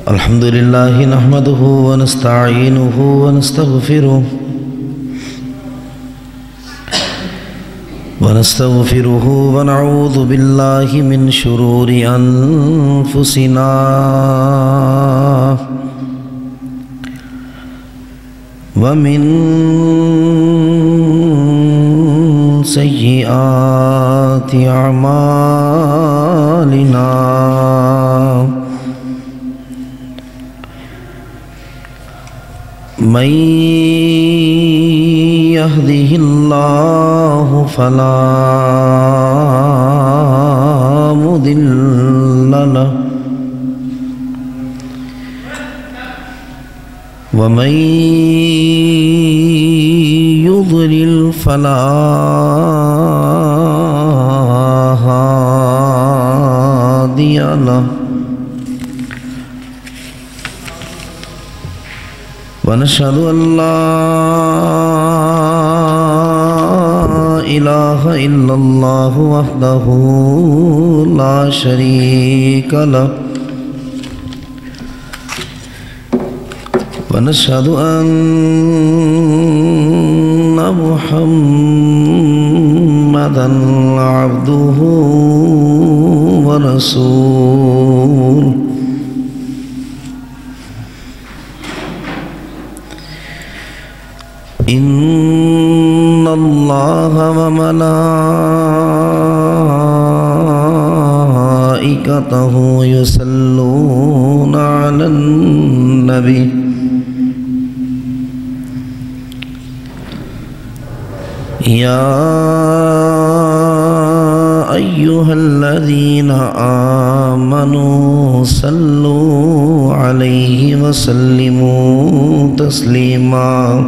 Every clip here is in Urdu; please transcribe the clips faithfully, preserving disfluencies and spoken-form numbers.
الحمد لله نحمده ونستعينه ونستغفره ونستغفره ونعوذ بالله من شرور أنفسنا ومن سيئات أعمالنا من يهده الله فلا مضل له ومن يضلل فلا هادي له ونشهد أن لا إله إلا الله وحده لا شريك له ونشهد أن محمدًا عبده ورسوله إن الله وملائكته يصلون على النبي يا أيها الذين آمنوا صلوا عليه وسلموا تسليما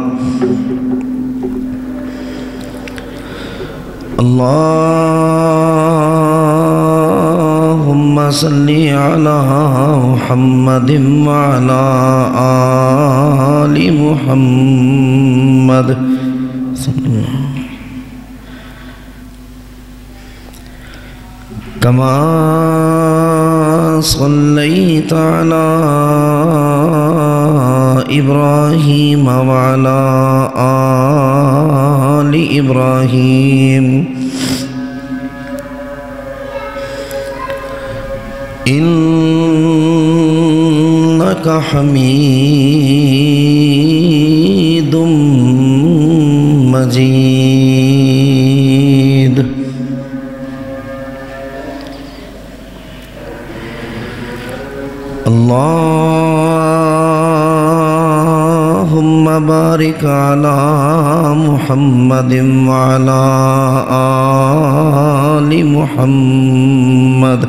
اللهم صل على محمد وعلى آل محمد كما صليت على إبراهيم وعلى آل إبراهيم إنك حميد مجيد اللهم بارك على محمد وعلى آل محمد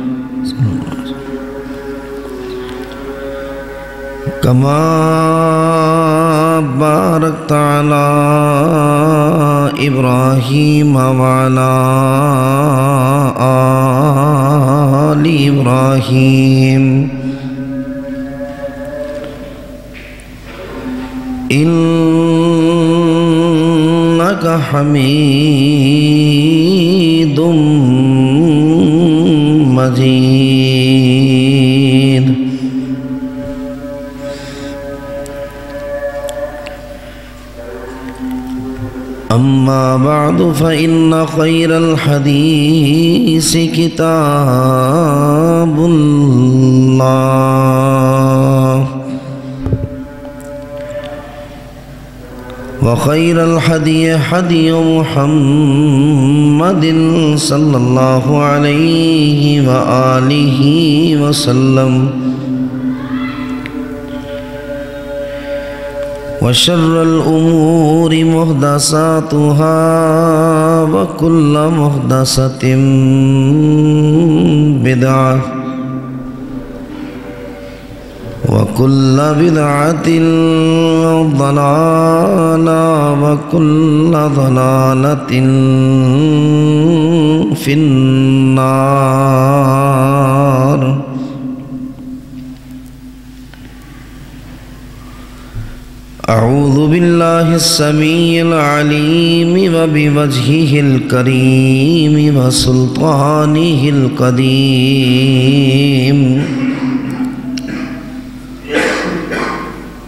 كما باركت على إبراهيم وعلى آل إبراهيم إنك حميد مجيد أما بعد فإن خير الحديث كتاب الله وخير الهدي هدي محمد صلى الله عليه وآله وسلم وشر الأمور محدثاتها وكل محدثة بدعة وكل بدعة ضلالة وكل ضلالة في النار أعوذ بالله السميع العليم وبوجهه الكريم وسلطانه القديم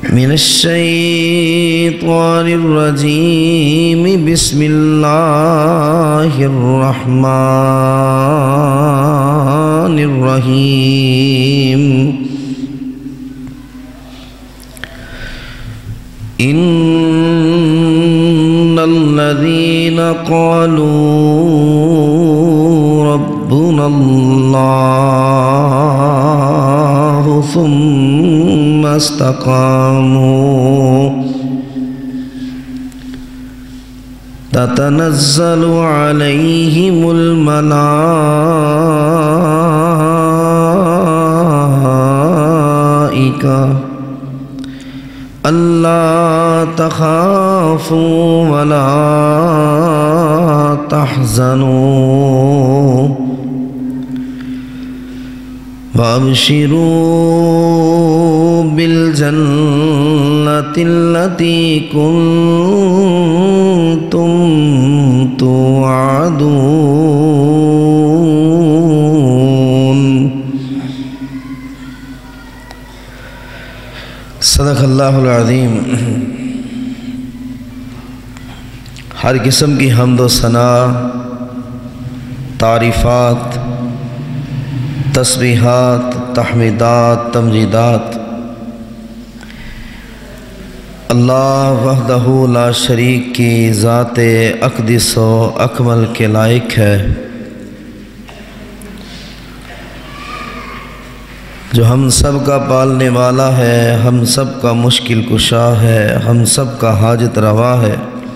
من الشيطان الرجيم بسم الله الرحمن الرحيم إن الذين قالوا ربنا الله ثم استقاموا تتنزل عليهم الملائكة ألا تخافوا ولا تحزنوا وابشروا بالجنة التي كنتم توعدون۔ صدق اللہ العظیم۔ ہر قسم کی حمد و ثنا، تعریفات، تسبیحات، تحمیدات، تمجیدات اللہ وحدہ لا شریک کی ذات اقدس و اکمل کے لائق ہے، جو ہم سب کا پالنے والا ہے، ہم سب کا مشکل کشا ہے، ہم سب کا حاجت روا ہے،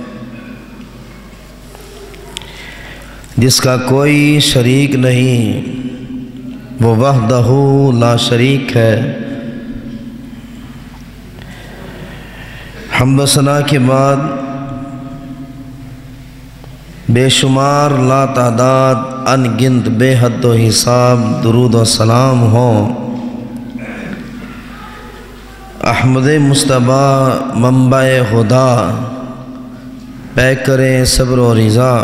جس کا کوئی شریک نہیں، وہ وحدہ لا شریک ہے۔ حمد و ثنا کے بعد بے شمار لا تعداد ان گنت بے حد و حساب درود و سلام ہوں احمد مصطفیٰ منبع خدا، پیکر صبر و رضا،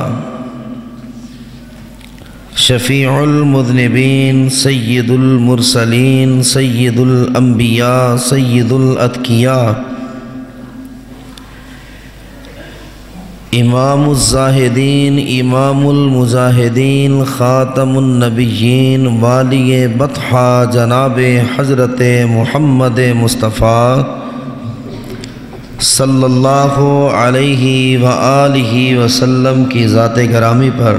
شفیع المذنبین، سید المرسلین، سید الانبیاء، سید الاتقیاء، امام الزاہدین، امام المجاہدین، خاتم النبیین، والی بطحہ جناب حضرت محمد مصطفیٰ صلی اللہ علیہ وآلہ وسلم کی ذات گرامی پر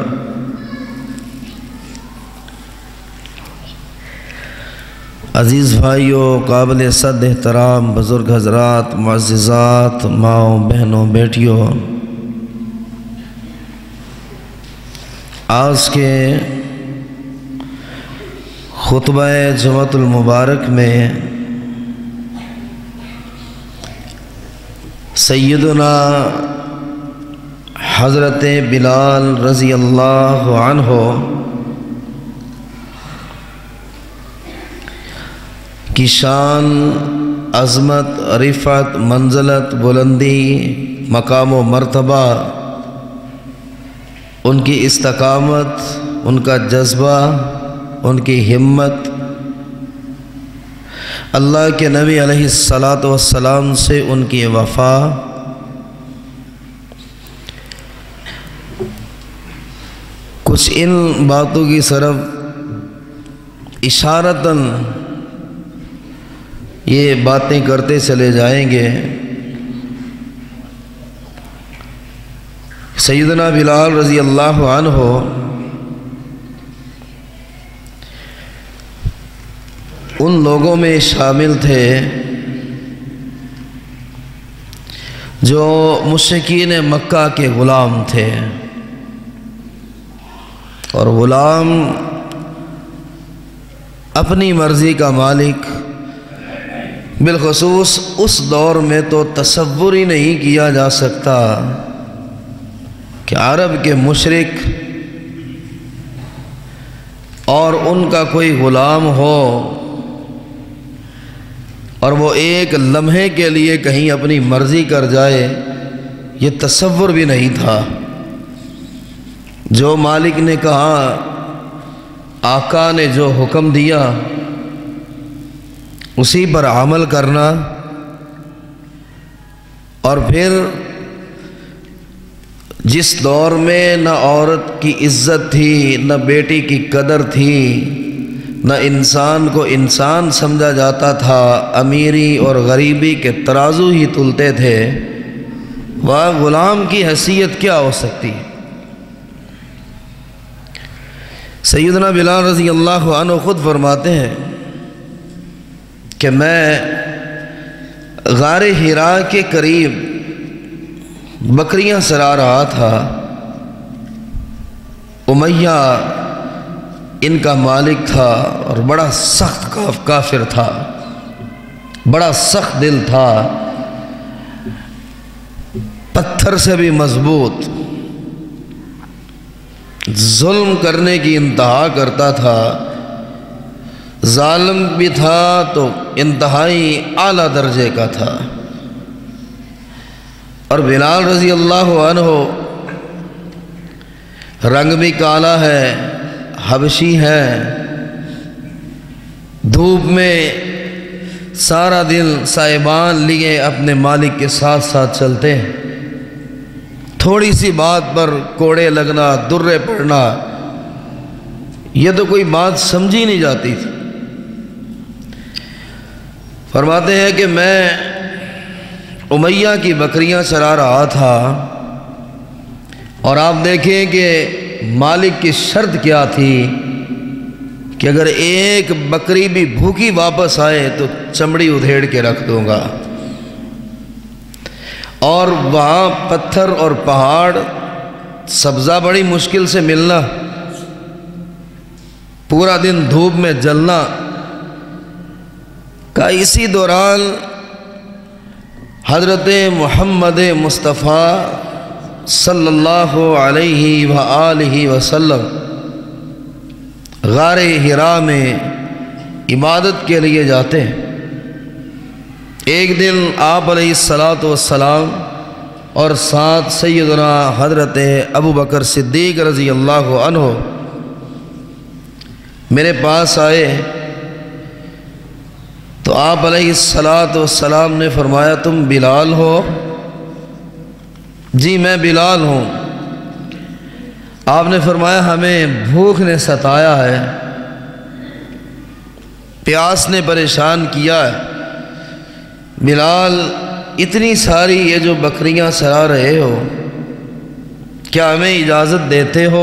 عزیز بھائیوں، قابل صد احترام بزرگ حضرات، معززات، ماؤں بہنوں بیٹیوں، آج کے خطبہ جمعۃ المبارک میں سیدنا حضرت بلال رضی اللہ عنہ کی شان، عظمت، رفعت، منزلت، بلندی، مقام و مرتبہ، ان کی استقامت، ان کا جذبہ، ان کی ہمت، اللہ کے نبی علیہ الصلاۃ والسلام سے ان کی وفا، کچھ ان باتوں کی طرف اشارتاً یہ باتیں کرتے چلے جائیں گے۔ سیدنا بلال رضی اللہ عنہ ان لوگوں میں شامل تھے جو مشرکین مکہ کے غلام تھے، اور غلام اپنی مرضی کا مالک، بالخصوص اس دور میں تو تصور ہی نہیں کیا جا سکتا کہ عرب کے مشرک اور ان کا کوئی غلام ہو اور وہ ایک لمحے کے لیے کہیں اپنی مرضی کر جائے، یہ تصور بھی نہیں تھا۔ جو مالک نے کہا، آقا نے جو حکم دیا، اسی پر عمل کرنا، اور پھر جس دور میں نہ عورت کی عزت تھی، نہ بیٹی کی قدر تھی، نہ انسان کو انسان سمجھا جاتا تھا، امیری اور غریبی کے ترازو ہی تلتے تھے، وہ غلام کی حیثیت کیا ہو سکتی؟ سیدنا بلال رضی اللہ عنہ خود فرماتے ہیں کہ میں غار حرا کے قریب بکریاں چرا رہا تھا، امیہ ان کا مالک تھا اور بڑا سخت کافر تھا، بڑا سخت دل تھا، پتھر سے بھی مضبوط، ظلم کرنے کی انتہا کرتا تھا، ظالم بھی تھا تو انتہائی اعلیٰ درجے کا تھا۔ اور بلال رضی اللہ عنہ رنگ بھی کالا ہے، حبشی ہے، دھوپ میں سارا دن سائبان لیے اپنے مالک کے ساتھ ساتھ چلتے ہیں، تھوڑی سی بات پر کوڑے لگنا، درے پڑنا، یہ تو کوئی بات سمجھی نہیں جاتی تھی۔ فرماتے ہیں کہ میں امیہ کی بکریاں چرا رہا تھا، اور آپ دیکھیں کہ مالک کی شرط کیا تھی کہ اگر ایک بکری بھی بھوکی واپس آئے تو چمڑی ادھیڑ کے رکھ دوں گا۔ اور وہاں پتھر اور پہاڑ، سبزہ بڑی مشکل سے ملنا، پورا دن دھوپ میں جلنا، کا اسی دوران حضرت محمد مصطفیٰ صلی اللہ علیہ وآلہ وسلم غار حرا میں عبادت کے لیے جاتے ہیں۔ ایک دن آپ علیہ الصلاۃ والسلام اور ساتھ سیدنا حضرت ابو بکر صدیق رضی اللہ عنہ میرے پاس آئے تو آپ علیہ الصلاۃ والسلام نے فرمایا تم بلال ہو؟ جی میں بلال ہوں۔ آپ نے فرمایا ہمیں بھوک نے ستایا ہے، پیاس نے پریشان کیا ہے، بلال اتنی ساری یہ جو بکریاں چرا رہے ہو، کیا ہمیں اجازت دیتے ہو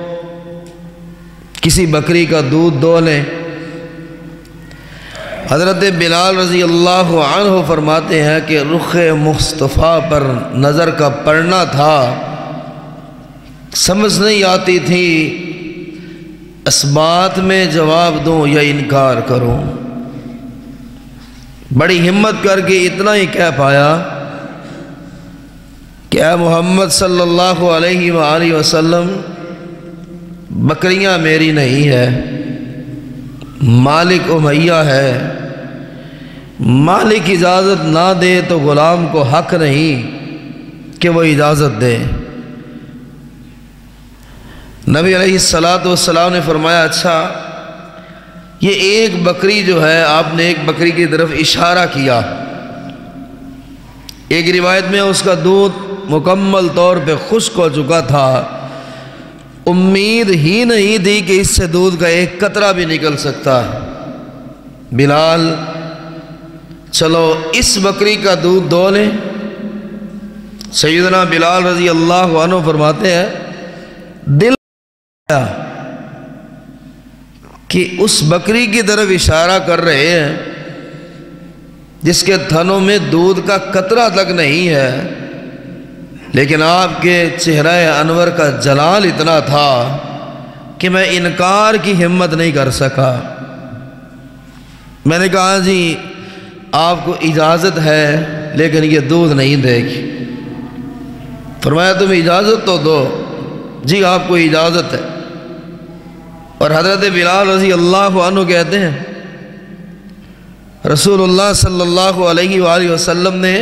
کسی بکری کا دودھ دو لیں؟ حضرت بلال رضی اللہ عنہ فرماتے ہیں کہ رخ مصطفیٰ پر نظر کا پڑنا تھا، سمجھ نہیں آتی تھی اس بات میں جواب دوں یا انکار کروں۔ بڑی ہمت کر کے اتنا ہی کہہ پایا کہ اے محمد صلی اللہ علیہ وآلہ وسلم، بکریاں میری نہیں ہے، مالک امیہ ہے، مالک اجازت نہ دے تو غلام کو حق نہیں کہ وہ اجازت دے۔ نبی علیہ الصلاۃ والسلام نے فرمایا اچھا یہ ایک بکری جو ہے، آپ نے ایک بکری کی طرف اشارہ کیا، ایک روایت میں اس کا دودھ مکمل طور پہ خشک ہو چکا تھا، امید ہی نہیں تھی کہ اس سے دودھ کا ایک قطرہ بھی نکل سکتا ہے۔ بلال چلو اس بکری کا دودھ دو لیں۔ سیدنا بلال رضی اللہ عنہ فرماتے ہیں دل کہ اس بکری کی طرف اشارہ کر رہے ہیں جس کے تھنوں میں دودھ کا قطرہ تک نہیں ہے، لیکن آپ کے چہرہ انور کا جلال اتنا تھا کہ میں انکار کی ہمت نہیں کر سکا۔ میں نے کہا جی آپ کو اجازت ہے لیکن یہ دودھ نہیں دے گی۔ فرمایا تم اجازت تو دو۔ جی آپ کو اجازت ہے۔ اور حضرت بلال رضی اللہ عنہ کہتے ہیں رسول اللہ صلی اللہ علیہ وآلہ وسلم نے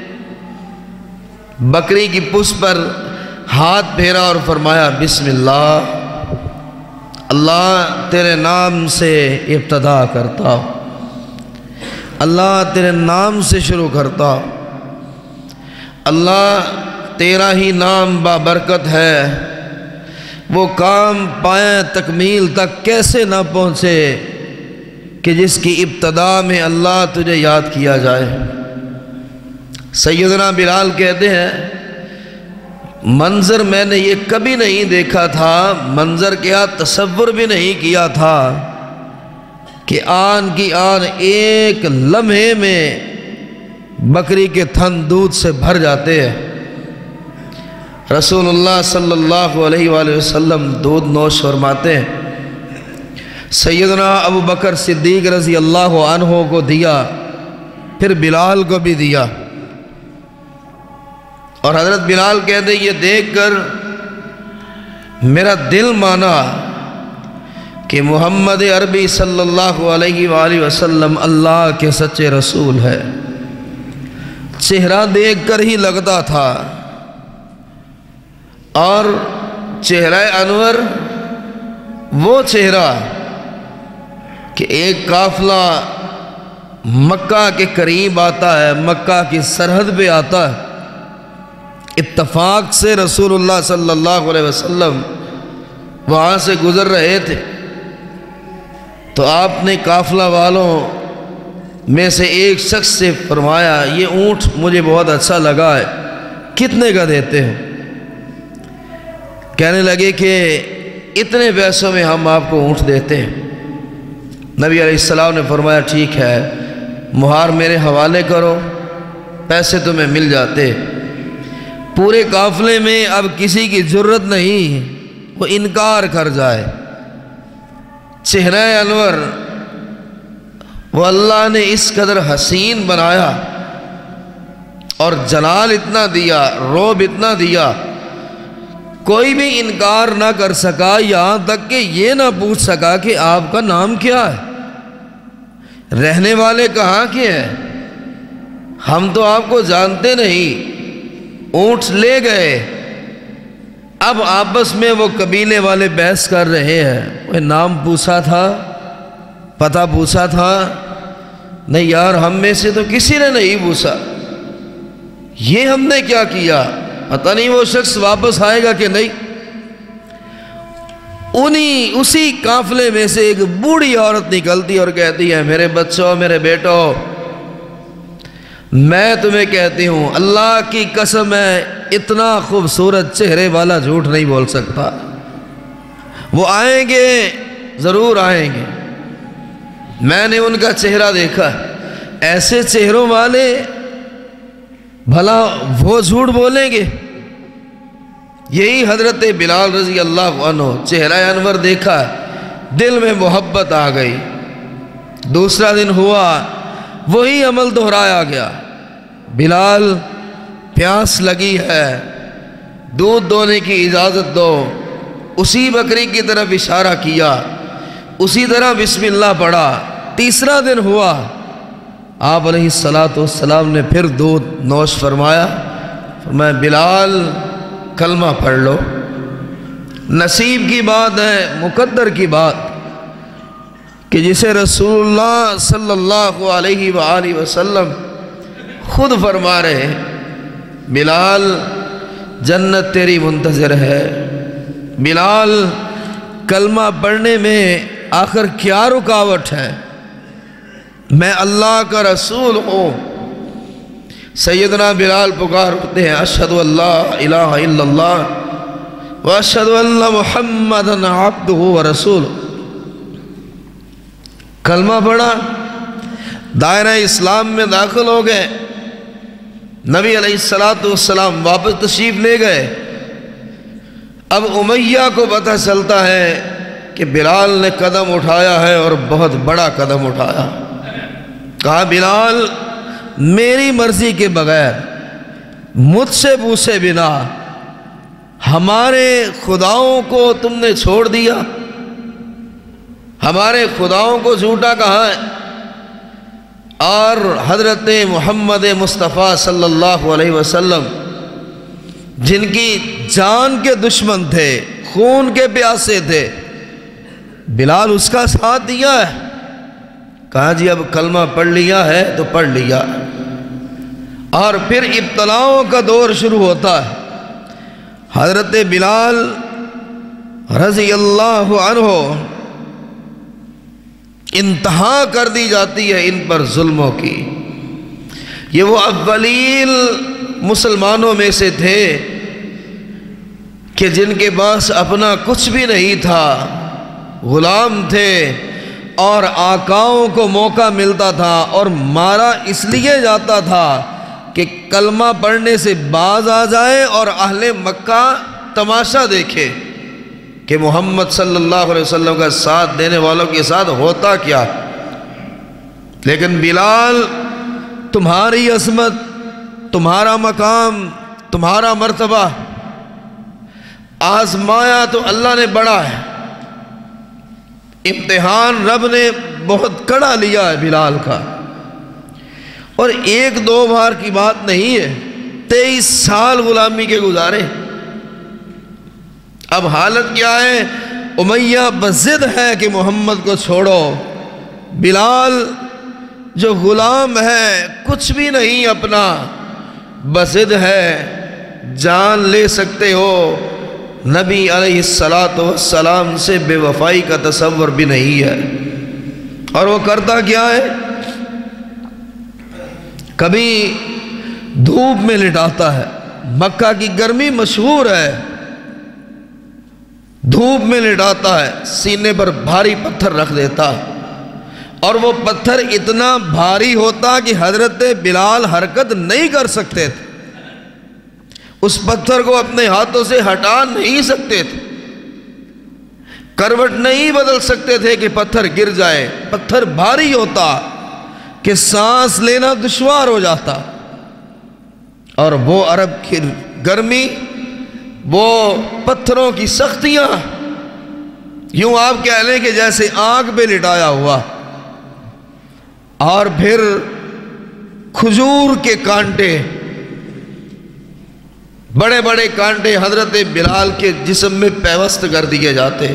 بکری کی پشت پر ہاتھ پھیرا اور فرمایا بسم اللہ، اللہ تیرے نام سے ابتدا کرتا ہوں، اللہ تیرے نام سے شروع کرتا ہوں، اللہ تیرا ہی نام بابرکت ہے، وہ کام پائیں تکمیل تک کیسے نہ پہنچے کہ جس کی ابتدا میں اللہ تجھے یاد کیا جائے۔ سیدنا بلال کہتے ہیں منظر میں نے یہ کبھی نہیں دیکھا تھا، منظر کیا تصور بھی نہیں کیا تھا کہ آن کی آن ایک لمحے میں بکری کے تھن دودھ سے بھر جاتے ہیں۔ رسول اللہ صلی اللہ علیہ وآلہ وسلم دودھ نوش فرماتے ہیں، سیدنا ابو بکر صدیق رضی اللہ عنہ کو دیا، پھر بلال کو بھی دیا، اور حضرت بلال کہتے ہیں یہ دیکھ کر میرا دل مانا کہ محمد عربی صلی اللہ علیہ وآلہ وسلم اللہ کے سچے رسول ہے۔ چہرہ دیکھ کر ہی لگتا تھا، اور چہرہ انور وہ چہرہ کہ ایک قافلہ مکہ کے قریب آتا ہے، مکہ کی سرحد پہ آتا ہے، اتفاق سے رسول اللہ صلی اللہ علیہ وسلم وہاں سے گزر رہے تھے، تو آپ نے قافلہ والوں میں سے ایک شخص سے فرمایا یہ اونٹ مجھے بہت اچھا لگا ہے، کتنے کا دیتے ہیں؟ کہنے لگے کہ اتنے پیسوں میں ہم آپ کو اونٹ دیتے ہیں۔ نبی علیہ السلام نے فرمایا ٹھیک ہے، مہار میرے حوالے کرو، پیسے تمہیں مل جاتے۔ پورے قافلے میں اب کسی کی جرت نہیں وہ انکار کر جائے۔ چہرہ انور وہ اللہ نے اس قدر حسین بنایا اور جلال اتنا دیا، روب اتنا دیا، کوئی بھی انکار نہ کر سکا، یہاں تک کہ یہ نہ پوچھ سکا کہ آپ کا نام کیا ہے، رہنے والے کہاں کے ہیں، ہم تو آپ کو جانتے نہیں۔ اونٹ لے گئے، اب آپس میں وہ قبیلے والے بحث کر رہے ہیں، وہ نام پوچھا تھا، پتہ پوچھا تھا، نہیں یار ہم میں سے تو کسی نے نہیں پوچھا، یہ ہم نے کیا کیا، پتہ نہیں وہ شخص واپس آئے گا کہ نہیں۔ انہی اسی قافلے میں سے ایک بوڑھی عورت نکلتی اور کہتی ہے میرے بچوں، میرے بیٹوں، میں تمہیں کہتی ہوں اللہ کی قسم ہے اتنا خوبصورت چہرے والا جھوٹ نہیں بول سکتا، وہ آئیں گے، ضرور آئیں گے، میں نے ان کا چہرہ دیکھا، ایسے چہروں والے بھلا وہ جھوٹ بولیں گے؟ یہی حضرت بلال رضی اللہ عنہ، چہرہ انور دیکھا، دل میں محبت آ گئی۔ دوسرا دن ہوا، وہی عمل دہرایا گیا، بلال پیاس لگی ہے، دودھ دونے کی اجازت دو، اسی بکری کی طرف اشارہ کیا، اسی طرح بسم اللہ پڑھا۔ تیسرا دن ہوا، آپ علیہ السلام نے پھر دودھ نوش فرمایا، فرمایا بلال کلمہ پڑھ لو۔ نصیب کی بات ہے، مقدر کی بات کہ جسے رسول اللہ صلی اللہ علیہ وآلہ وسلم خود فرما رہے بلال جنت تیری منتظر ہے، بلال کلمہ پڑھنے میں آخر کیا رکاوٹ ہے، میں اللہ کا رسول ہوں۔ سیدنا بلال پکار اٹھتے ہیں اشہد ان لا الہ الا اللہ واشہد ان محمدًا عبدہ ورسولہ۔ کلمہ پڑھا، دائرہ اسلام میں داخل ہو گئے، نبی علیہ السلام واپس تشریف لے گئے۔ اب امیہ کو پتہ چلتا ہے کہ بلال نے قدم اٹھایا ہے اور بہت بڑا قدم اٹھایا۔ کہا بلال میری مرضی کے بغیر، مجھ سے پوچھے بنا ہمارے خداؤں کو تم نے چھوڑ دیا، ہمارے خداؤں کو جھوٹا کہا ہے، اور حضرت محمد مصطفیٰ صلی اللہ علیہ وسلم جن کی جان کے دشمن تھے، خون کے پیاسے تھے، بلال اس کا ساتھ دیا ہے۔ کہا جی اب کلمہ پڑھ لیا ہے تو پڑھ لیا، اور پھر ابتلاؤں کا دور شروع ہوتا ہے۔ حضرت بلال رضی اللہ عنہ انتہا کر دی جاتی ہے ان پر ظلموں کی۔ یہ وہ اولین مسلمانوں میں سے تھے کہ جن کے پاس اپنا کچھ بھی نہیں تھا، غلام تھے، اور آقاؤں کو موقع ملتا تھا اور مارا اس لیے جاتا تھا کہ کلمہ پڑھنے سے باز آ جائے اور اہل مکہ تماشا دیکھے کہ محمد صلی اللہ علیہ وسلم کا ساتھ دینے والوں کے ساتھ ہوتا کیا۔ لیکن بلال، تمہاری عظمت، تمہارا مقام، تمہارا مرتبہ آزمایا تو اللہ نے بڑا ہے، امتحان رب نے بہت کڑا لیا ہے بلال کا، اور ایک دو بار کی بات نہیں ہے، تیئیس سال غلامی کے گزارے۔ اب حالت کیا ہے؟ امیہ بضد ہے کہ محمد کو چھوڑو۔ بلال جو غلام ہے، کچھ بھی نہیں اپنا، بضد ہے، جان لے سکتے ہو، نبی علیہ السلام سے بے وفائی کا تصور بھی نہیں ہے۔ اور وہ کرتا کیا ہے؟ کبھی دھوپ میں لٹاتا ہے، مکہ کی گرمی مشہور ہے، دھوپ میں لٹاتا ہے، سینے پر بھاری پتھر رکھ دیتا، اور وہ پتھر اتنا بھاری ہوتا کہ حضرت بلال حرکت نہیں کر سکتے تھے، اس پتھر کو اپنے ہاتھوں سے ہٹا نہیں سکتے تھے، کروٹ نہیں بدل سکتے تھے کہ پتھر گر جائے، پتھر بھاری ہوتا کہ سانس لینا دشوار ہو جاتا۔ اور وہ عرب کی گرمی، وہ پتھروں کی سختیاں، یوں آپ کہہ لیں کہ جیسے آگ پہ لٹایا ہوا، اور پھر کھجور کے کانٹے، بڑے بڑے کانٹے حضرت بلال کے جسم میں پیوست کر دیے جاتے،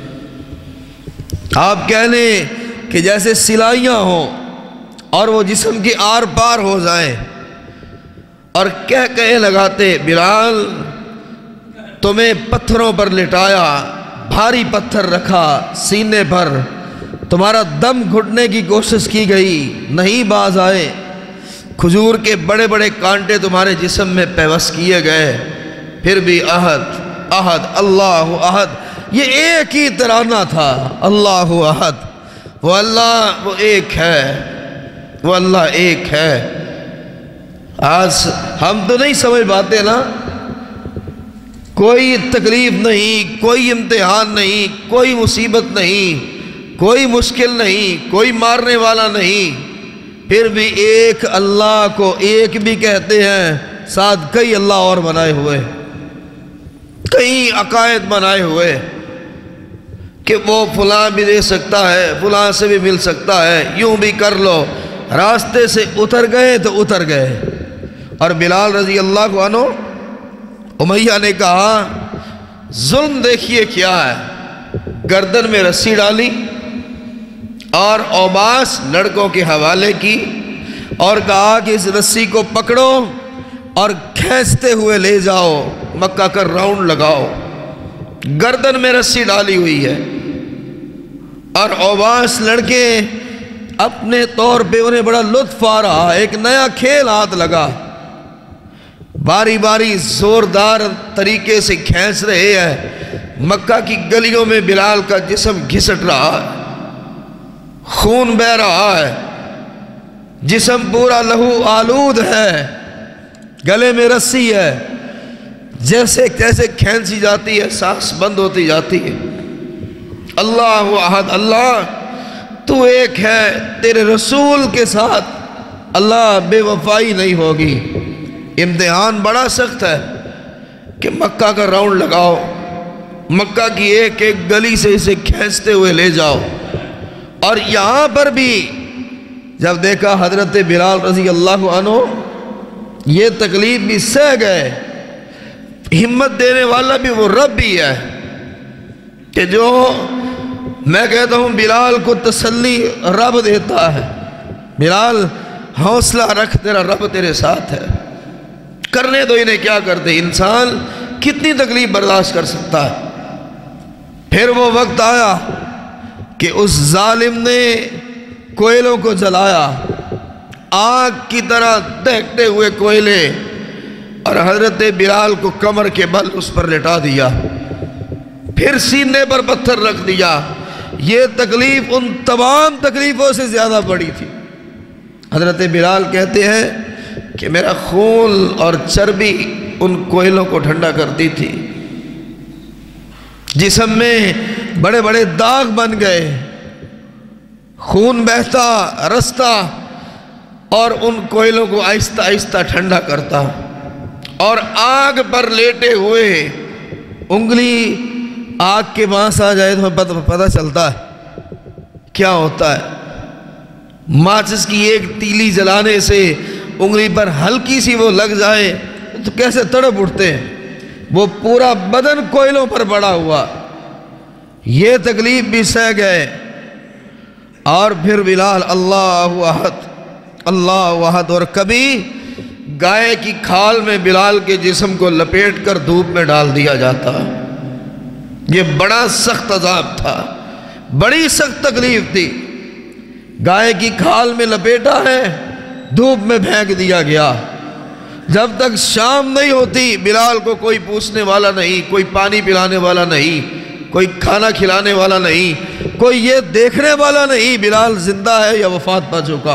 آپ کہہ لیں کہ جیسے سلائیاں ہوں اور وہ جسم کے آر پار ہو جائیں، اور کہہ کہے لگاتے، بلال تمہیں پتھروں پر لٹایا، بھاری پتھر رکھا سینے پر، تمہارا دم گھٹنے کی کوشش کی گئی، نہیں باز آئے، کھجور کے بڑے بڑے کانٹے تمہارے جسم میں پیوست کیے گئے، پھر بھی احد احد اللہ احد، یہ ایک ہی ترانہ تھا، اللہ احد، وہ اللہ وہ ایک ہے، وہ اللہ ایک ہے۔ آج ہم تو نہیں سمجھ پاتے نا، کوئی تکلیف نہیں، کوئی امتحان نہیں، کوئی مصیبت نہیں، کوئی مشکل نہیں، کوئی مارنے والا نہیں، پھر بھی ایک اللہ کو ایک بھی کہتے ہیں، ساتھ کئی اللہ اور بنائے ہوئے، کئی عقائد بنائے ہوئے کہ وہ فلاں بھی دے سکتا ہے، فلاں سے بھی مل سکتا ہے، یوں بھی کر لو، راستے سے اتر گئے تو اتر گئے۔ اور بلال رضی اللہ عنہ، امیہ نے کہا ظلم دیکھیے کیا ہے، گردن میں رسی ڈالی اور اوباس لڑکوں کے حوالے کی، اور کہا کہ اس رسی کو پکڑو اور کھینچتے ہوئے لے جاؤ، مکہ کا راؤنڈ لگاؤ، گردن میں رسی ڈالی ہوئی ہے، اور اوباس لڑکے اپنے طور پہ انہیں بڑا لطف آ رہا، ایک نیا کھیل ہاتھ لگا، باری باری زوردار طریقے سے کھینچ رہے ہیں، مکہ کی گلیوں میں بلال کا جسم گھسٹ رہا ہے، خون بہہ رہا ہے، جسم پورا لہو آلود ہے، گلے میں رسی ہے، جیسے جیسے کھینچی جاتی ہے سانس بند ہوتی جاتی ہے۔ اللہ احد، اللہ تو ایک ہے، تیرے رسول کے ساتھ اللہ بے وفائی نہیں ہوگی۔ امتحان بڑا سخت ہے کہ مکہ کا راؤنڈ لگاؤ، مکہ کی ایک ایک گلی سے اسے کھینچتے ہوئے لے جاؤ، اور یہاں پر بھی جب دیکھا حضرت بلال رضی اللہ عنہ یہ تکلیف بھی سہ گئے، ہمت دینے والا بھی وہ رب بھی ہے کہ جو میں کہتا ہوں بلال کو تسلی رب دیتا ہے۔ بلال حوصلہ رکھ، تیرا رب تیرے ساتھ ہے، کرنے دو انہیں کیا کرتے۔ انسان کتنی تکلیف برداشت کر سکتا ہے۔ پھر وہ وقت آیا کہ اس ظالم نے کوئلوں کو جلایا، آگ کی طرح دہکتے ہوئے کوئلے، اور حضرت بلال کو کمر کے بل اس پر لٹا دیا، پھر سینے پر پتھر رکھ دیا۔ یہ تکلیف ان تمام تکلیفوں سے زیادہ بڑی تھی۔ حضرت بلال کہتے ہیں کہ میرا خون اور چربی ان کوئلوں کو ٹھنڈا کرتی تھی، جسم میں بڑے بڑے داغ بن گئے، خون بہتا رستا اور ان کوئلوں کو آہستہ آہستہ ٹھنڈا کرتا، اور آگ پر لیٹے ہوئے انگلی آگ کے پاس آ جائے تو پتہ چلتا ہے کیا ہوتا ہے۔ ماچس کی ایک تیلی جلانے سے انگلی پر ہلکی سی وہ لگ جائے تو کیسے تڑپ اٹھتے ہیں، وہ پورا بدن کوئلوں پر پڑا ہوا۔ یہ تکلیف بھی سہ گئے، اور پھر بلال اللہ احد اللہ احد، اور کبھی گائے کی کھال میں بلال کے جسم کو لپیٹ کر دھوپ میں ڈال دیا جاتا۔ یہ بڑا سخت عذاب تھا، بڑی سخت تکلیف تھی۔ گائے کی کھال میں لپیٹا ہے، دھوپ میں پھینک دیا گیا۔ جب تک شام نہیں ہوتی بلال کو کوئی پوچھنے والا نہیں، کوئی پانی پلانے والا نہیں، کوئی کھانا کھلانے والا نہیں، کوئی یہ دیکھنے والا نہیں بلال زندہ ہے یا وفات پا چکا۔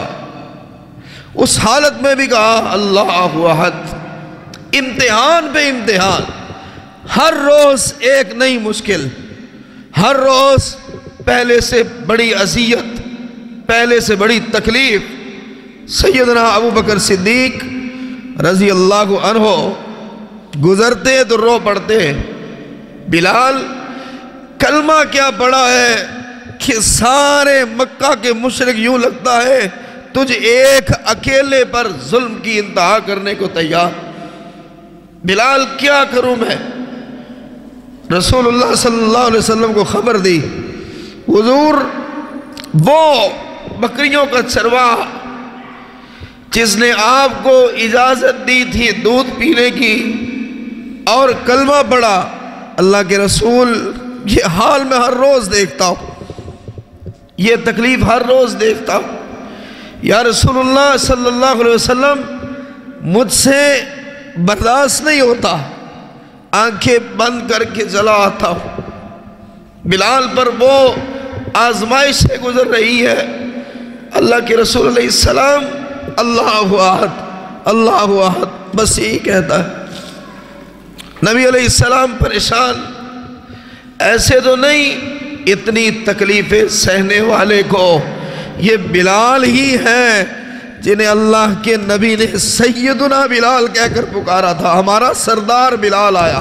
اس حالت میں بھی کہا اللہ احد، امتحان پہ امتحان، ہر روز ایک نئی مشکل، ہر روز پہلے سے بڑی اذیت، پہلے سے بڑی تکلیف۔ سیدنا ابو بکر صدیق رضی اللہ عنہ گزرتے تو رو پڑتے، بلال کلمہ کیا پڑا ہے کہ سارے مکہ کے مشرک یوں لگتا ہے تجھ ایک اکیلے پر ظلم کی انتہا کرنے کو تیار۔ بلال کیا کروں میں؟ رسول اللہ صلی اللہ علیہ وسلم کو خبر دی، حضور وہ بکریوں کا چرواہ جس نے آپ کو اجازت دی تھی دودھ پینے کی اور کلمہ پڑھا، اللہ کے رسول یہ حال میں ہر روز دیکھتا ہوں، یہ تکلیف ہر روز دیکھتا ہوں۔ یا رسول اللہ صلی اللہ علیہ وسلم مجھ سے برداشت نہیں ہوتا، آنکھیں بند کر کے جلا آتا ہوں۔ بلال پر وہ آزمائش سے گزر رہی ہے۔ اللہ کے رسول علیہ السلام اللہ احد اللہ احد بس یہی کہتا ہے۔ نبی علیہ السلام پریشان، ایسے تو نہیں اتنی تکلیفیں سہنے والے کو یہ بلال ہی ہیں جنہیں اللہ کے نبی نے سیدنا بلال کہہ کر پکارا تھا۔ ہمارا سردار بلال آیا،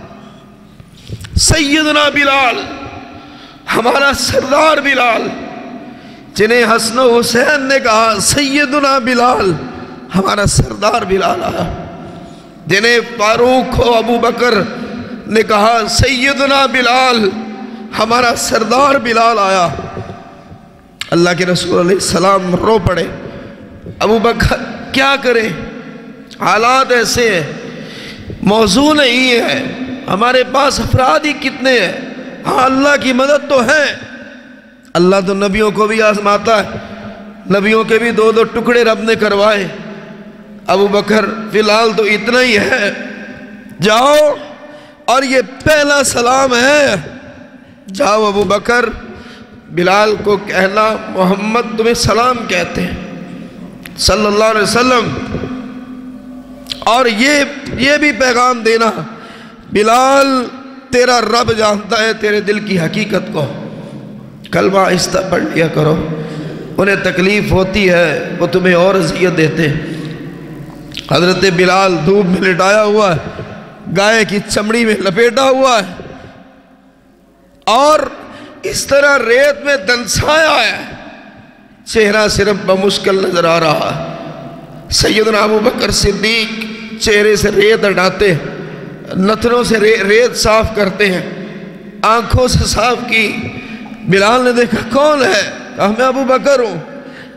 سیدنا بلال، ہمارا سردار بلال، جنہیں حسن و حسین نے کہا سیدنا بلال، ہمارا سردار بلال آیا، جنہیں فاروق و ابو بکر نے کہا سیدنا بلال، ہمارا سردار بلال آیا۔ اللہ کے رسول علیہ السلام رو پڑے۔ ابو بکر کیا کرے، حالات ایسے ہیں، موضوع نہیں ہے، ہمارے پاس افراد ہی کتنے ہیں۔ ہاں اللہ کی مدد تو ہے، اللہ تو نبیوں کو بھی آزماتا ہے، نبیوں کے بھی دو دو ٹکڑے رب نے کروائے۔ ابو بکر فی الحال تو اتنا ہی ہے، جاؤ اور یہ پہلا سلام ہے، جاؤ ابو بکر بلال کو کہنا محمد تمہیں سلام کہتے ہیں صلی اللہ علیہ وسلم، اور یہ یہ بھی پیغام دینا بلال تیرا رب جانتا ہے تیرے دل کی حقیقت کو، کلمہ آہستہ پڑھ لیا کرو، انہیں تکلیف ہوتی ہے وہ تمہیں اور اذیت دیتے ہیں۔ حضرت بلال دھوپ میں لٹایا ہوا ہے، گائے کی چمڑی میں لپیٹا ہوا ہے، اور اس طرح ریت میں دنسایا ہے، چہرہ صرف بمشکل نظر آ رہا ہے۔ سیدنا ابو بکر صدیق چہرے سے ریت ہٹاتے، نتنوں سے ریت صاف کرتے ہیں، آنکھوں سے صاف کی۔ بلال نے دیکھا کون ہے، کہا میں ابو بکر ہوں۔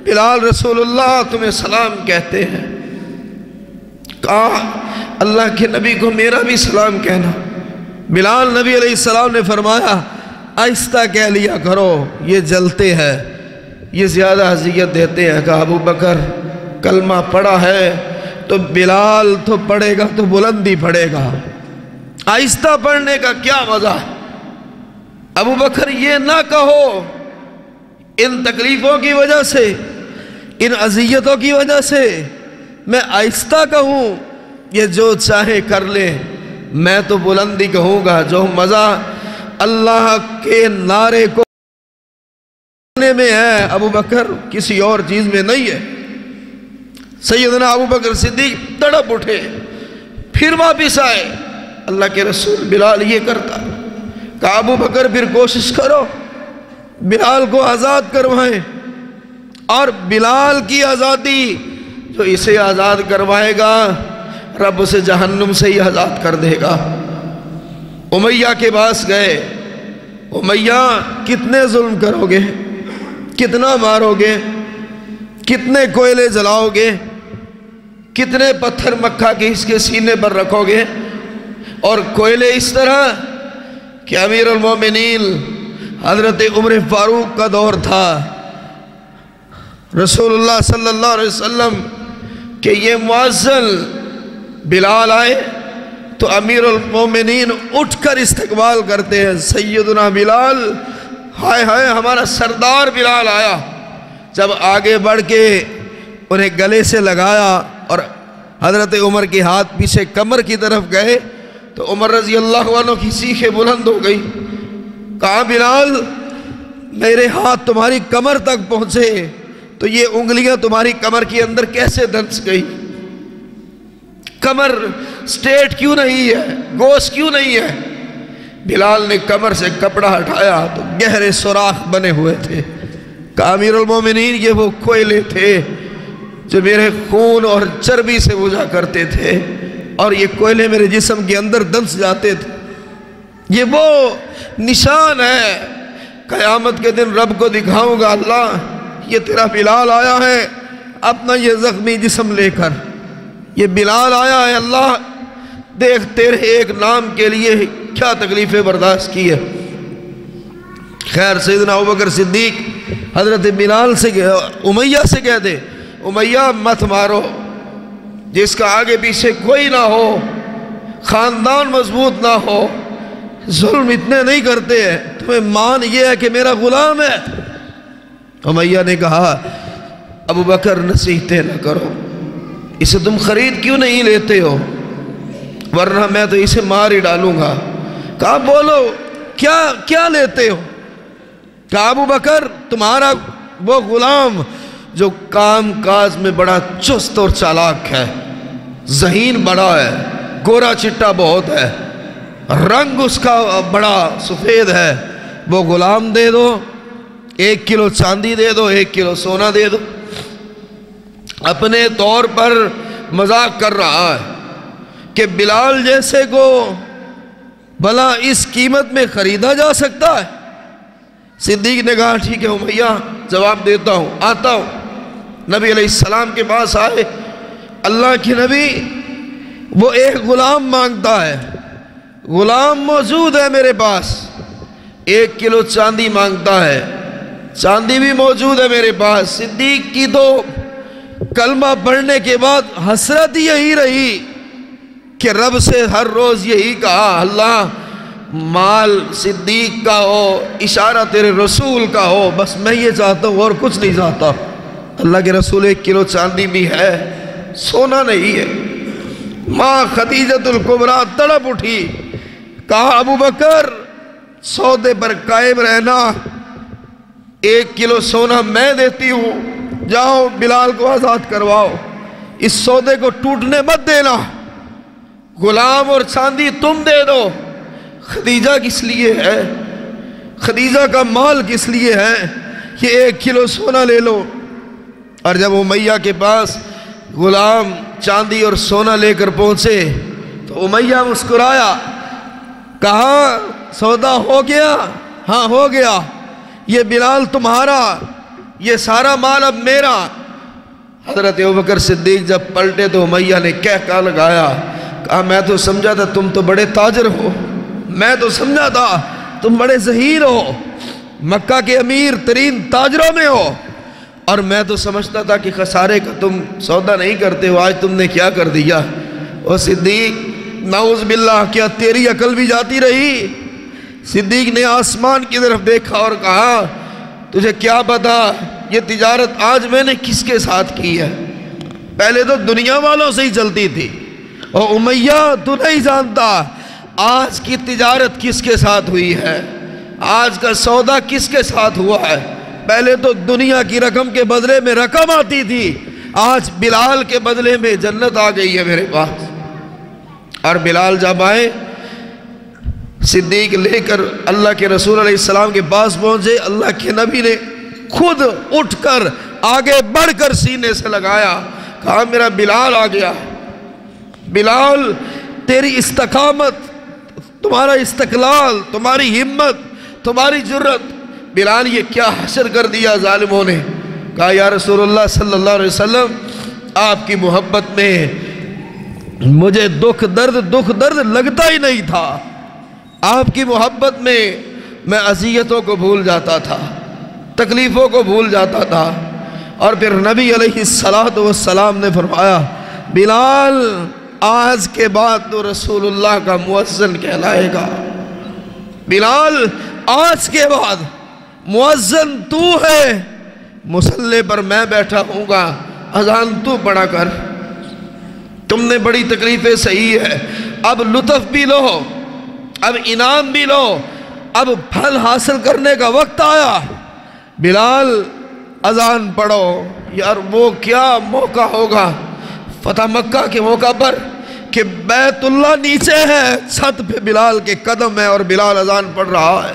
بلال رسول اللہ تمہیں سلام کہتے ہیں۔ کہا اللہ کے نبی کو میرا بھی سلام کہنا۔ بلال نبی علیہ السلام نے فرمایا آہستہ کہہ لیا کرو، یہ جلتے ہیں، یہ زیادہ اذیت دیتے ہیں۔ کہا ابو بکر کلمہ پڑھا ہے تو بلال تو پڑھے گا تو بلندی پڑھے گا، آہستہ پڑھنے کا کیا مزہ ہے؟ ابو بکر یہ نہ کہو ان تکلیفوں کی وجہ سے، ان اذیتوں کی وجہ سے میں آہستہ کہوں، یہ جو چاہے کر لے، میں تو بلندی کہوں گا۔ جو مزہ اللہ کے نعرے کو میں ہے ابو بکر کسی اور چیز میں نہیں ہے۔ سیدنا ابو بکر صدیق تڑپ اٹھے، پھر واپس آئے، اللہ کے رسول بلال یہ کرتا۔ کہا ابو بکر پھر کوشش کرو بلال کو آزاد کروائیں، اور بلال کی آزادی جو اسے آزاد کروائے گا رب اسے جہنم سے ہی آزاد کر دے گا۔ امیہ کے پاس گئے، امیہ کتنے ظلم کرو گے، کتنا مارو گے، کتنے کوئلے جلاؤ گے، کتنے پتھر مکہ کے اس کے سینے پر رکھو گے، اور کوئلے اس طرح کہ امیر المومنین حضرت عمر فاروق کا دور تھا، رسول اللہ صلی اللہ علیہ وسلم کہ یہ مؤذن بلال آئے تو امیر المومنین اٹھ کر استقبال کرتے ہیں، سیدنا بلال، ہائے ہائے ہمارا سردار بلال آیا۔ جب آگے بڑھ کے انہیں گلے سے لگایا اور حضرت عمر کے ہاتھ پیچھے کمر کی طرف گئے تو عمر رضی اللہ عنہ کی سیخیں بلند ہو گئی۔ کہا بلال میرے ہاتھ تمہاری کمر تک پہنچے تو یہ انگلیاں تمہاری کمر کے اندر کیسے دھنس گئی؟ کمر سٹیٹ کیوں نہیں ہے، گوشت کیوں نہیں ہے؟ بلال نے کمر سے کپڑا ہٹایا تو گہرے سوراخ بنے ہوئے تھے۔ کہا امیر المومنین یہ وہ کوئلے تھے جو میرے خون اور چربی سے بجھا کرتے تھے، اور یہ کوئلے میرے جسم کے اندر دنس جاتے تھے۔ یہ وہ نشان ہے، قیامت کے دن رب کو دکھاؤں گا، اللہ یہ تیرا بلال آیا ہے اپنا یہ زخمی جسم لے کر، یہ بلال آیا ہے، اللہ دیکھ تیرے ایک نام کے لیے کیا تکلیفیں برداشت کی ہے۔ خیر سیدنا ابوبکر صدیق حضرت بلال سے امیہ سے کہہ دے امیہ مت مارو، جس کا آگے پیچھے کوئی نہ ہو، خاندان مضبوط نہ ہو، ظلم اتنے نہیں کرتے ہیں، تمہیں مان یہ ہے کہ میرا غلام ہے۔ امیہ نے کہا ابو بکر نصیحتیں نہ کرو، اسے تم خرید کیوں نہیں لیتے ہو، ورنہ میں تو اسے مار ہی ڈالوں گا۔ کہا بولو کیا کیا لیتے ہو؟ کہا ابو بکر تمہارا وہ غلام جو کام کاج میں بڑا چست اور چالاک ہے، ذہین بڑا ہے، گورا چٹا بہت ہے، رنگ اس کا بڑا سفید ہے، وہ غلام دے دو، ایک کلو چاندی دے دو، ایک کلو سونا دے دو۔ اپنے طور پر مذاق کر رہا ہے کہ بلال جیسے کو بھلا اس قیمت میں خریدا جا سکتا ہے؟ صدیق نے کہا ٹھیک ہے امیہ جواب دیتا ہوں، آتا ہوں۔ نبی علیہ السلام کے پاس آئے، اللہ کے نبی وہ ایک غلام مانگتا ہے، غلام موجود ہے میرے پاس، ایک کلو چاندی مانگتا ہے، چاندی بھی موجود ہے میرے پاس۔ صدیق کی تو کلمہ پڑھنے کے بعد حسرت یہی رہی کہ رب سے ہر روز یہی کہا اللہ مال صدیق کا ہو، اشارہ تیرے رسول کا ہو، بس میں یہ چاہتا ہوں اور کچھ نہیں چاہتا۔ اللہ کے رسول ایک کلو چاندی بھی ہے، سونا نہیں ہے۔ ماں خدیجۃ الکبریٰ تڑپ اٹھی، کہا ابو بکر سودے پر قائم رہنا، ایک کلو سونا میں دیتی ہوں، جاؤ بلال کو آزاد کرواؤ، اس سودے کو ٹوٹنے مت دینا، غلام اور چاندی تم دے دو۔ خدیجہ کس لیے ہے؟ خدیجہ کا مال کس لیے ہے؟ یہ ایک کلو سونا لے لو۔ اور جب امیہ کے پاس غلام چاندی اور سونا لے کر پہنچے تو امیہ مسکرایا، کہا سودا ہو گیا؟ ہاں ہو گیا، یہ بلال تمہارا، یہ سارا مال اب میرا۔ حضرت ابوبکر صدیق جب پلٹے تو امیہ نے کہہ کہا لگایا، کہا میں تو سمجھا تھا تم تو بڑے تاجر ہو، میں تو سمجھا تھا تم بڑے ذہین ہو، مکہ کے امیر ترین تاجروں میں ہو، اور میں تو سمجھتا تھا کہ خسارے کا تم سودا نہیں کرتے ہو، آج تم نے کیا کر دیا۔ اور صدیق نعوذ باللہ، کیا تیری عقل بھی جاتی رہی؟ صدیق نے آسمان کی طرف دیکھا اور کہا تجھے کیا پتا یہ تجارت آج میں نے کس کے ساتھ کی ہے؟ پہلے تو دنیا والوں سے ہی چلتی تھی، اور امیہ تو نہیں جانتا آج کی تجارت کس کے ساتھ ہوئی ہے، آج کا سودا کس کے ساتھ ہوا ہے۔ پہلے تو دنیا کی رقم کے بدلے میں رقم آتی تھی، آج بلال کے بدلے میں جنت آ گئی ہے میرے پاس۔ اور بلال جب آئے، صدیق لے کر اللہ کے رسول علیہ السلام کے پاس پہنچے، اللہ کے نبی نے خود اٹھ کر آگے بڑھ کر سینے سے لگایا، کہا میرا بلال آ گیا۔ بلال تیری استقامت، تمہارا استقلال، تمہاری ہمت، تمہاری جرت، بلال یہ کیا حشر کر دیا ظالموں نے۔ کہا یا رسول اللہ صلی اللہ علیہ وسلم، آپ کی محبت میں مجھے دکھ درد دکھ درد لگتا ہی نہیں تھا، آپ کی محبت میں میں اذیتوں کو بھول جاتا تھا، تکلیفوں کو بھول جاتا تھا۔ اور پھر نبی علیہ الصلوۃ والسلام نے فرمایا بلال آج کے بعد تو رسول اللہ کا مؤذن کہلائے گا، بلال آج کے بعد مؤذن تو ہے، مصلی پر میں بیٹھا ہوں گا، اذان تو پڑھا کر۔ تم نے بڑی تکلیفیں سہی ہے، اب لطف بھی لو، اب انعام بھی لو، اب پھل حاصل کرنے کا وقت آیا۔ بلال اذان پڑھو۔ یار وہ کیا موقع ہوگا فتح مکہ کے موقع پر کہ بیت اللہ نیچے ہے، چھت پہ بلال کے قدم ہے اور بلال اذان پڑھ رہا ہے،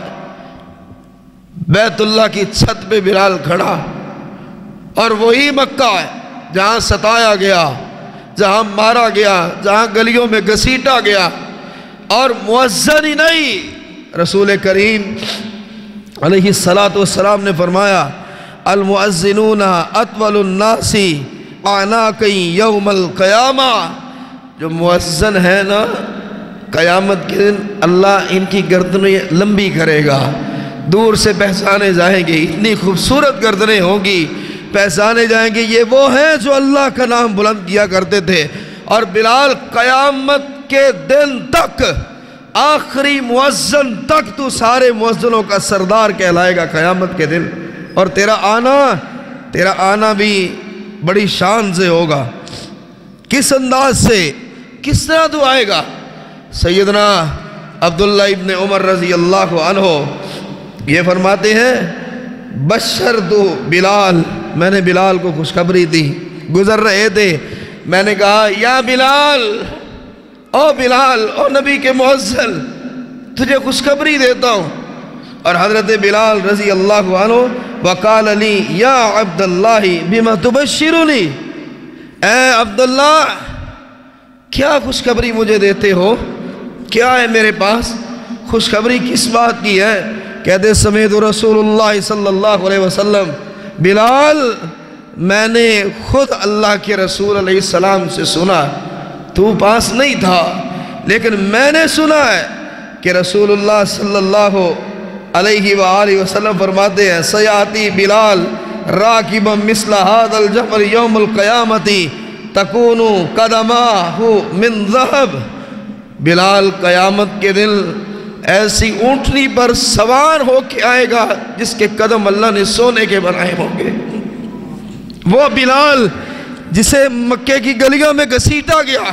بیت اللہ کی چھت پہ بلال کھڑا، اور وہی مکہ ہے جہاں ستایا گیا، جہاں مارا گیا، جہاں گلیوں میں گھسیٹا گیا، اور مؤذن ہی نہیں، رسول کریم علیہ الصلوۃ والسلام نے فرمایا المؤذنون اطول الناس اعناقا یوم القیامہ، جو مؤذن ہے نا قیامت کے دن اللہ ان کی گردنیں لمبی کرے گا، دور سے پہچانے جائیں گے، اتنی خوبصورت گردنیں ہوں گی، پہچانے جائیں گے یہ وہ ہیں جو اللہ کا نام بلند کیا کرتے تھے۔ اور بلال قیامت کے دن تک، آخری مؤذن تک تو سارے مؤذنوں کا سردار کہلائے گا قیامت کے دن، اور تیرا آنا تیرا آنا بھی بڑی شان سے ہوگا۔ کس انداز سے، کس طرح تو آئے گا؟ سیدنا عبداللہ ابن عمر رضی اللہ عنہ یہ فرماتے ہیں بشر تو بلال، میں نے بلال کو خوشخبری دی، گزر رہے تھے، میں نے کہا یا بلال، او بلال، او نبی کے مؤذن، تجھے خوشخبری دیتا ہوں۔ اور حضرت بلال رضی اللہ عنہ وقال لی یا عبداللہ بما تبشرنی، اے عبداللہ کیا خوشخبری مجھے دیتے ہو، کیا ہے میرے پاس، خوشخبری کس بات کی ہے؟ کہتے سمیت رسول اللہ صلی اللہ علیہ وسلم، بلال میں نے خود اللہ کے رسول علیہ السلام سے سنا، تو پاس نہیں تھا لیکن میں نے سنا ہے کہ رسول اللہ صلی اللہ علیہ وآلہ وسلم فرماتے ہیں سیاتی بلال راکبا مثل هذا الجمل یوم القیامت تکون قدماہ من ذہب، بلال قیامت کے دن ایسی اونٹنی پر سوار ہو کے آئے گا جس کے قدم اللہ نے سونے کے بنائے ہوں گے۔ وہ بلال جسے مکے کی گلیوں میں گھسیٹا گیا،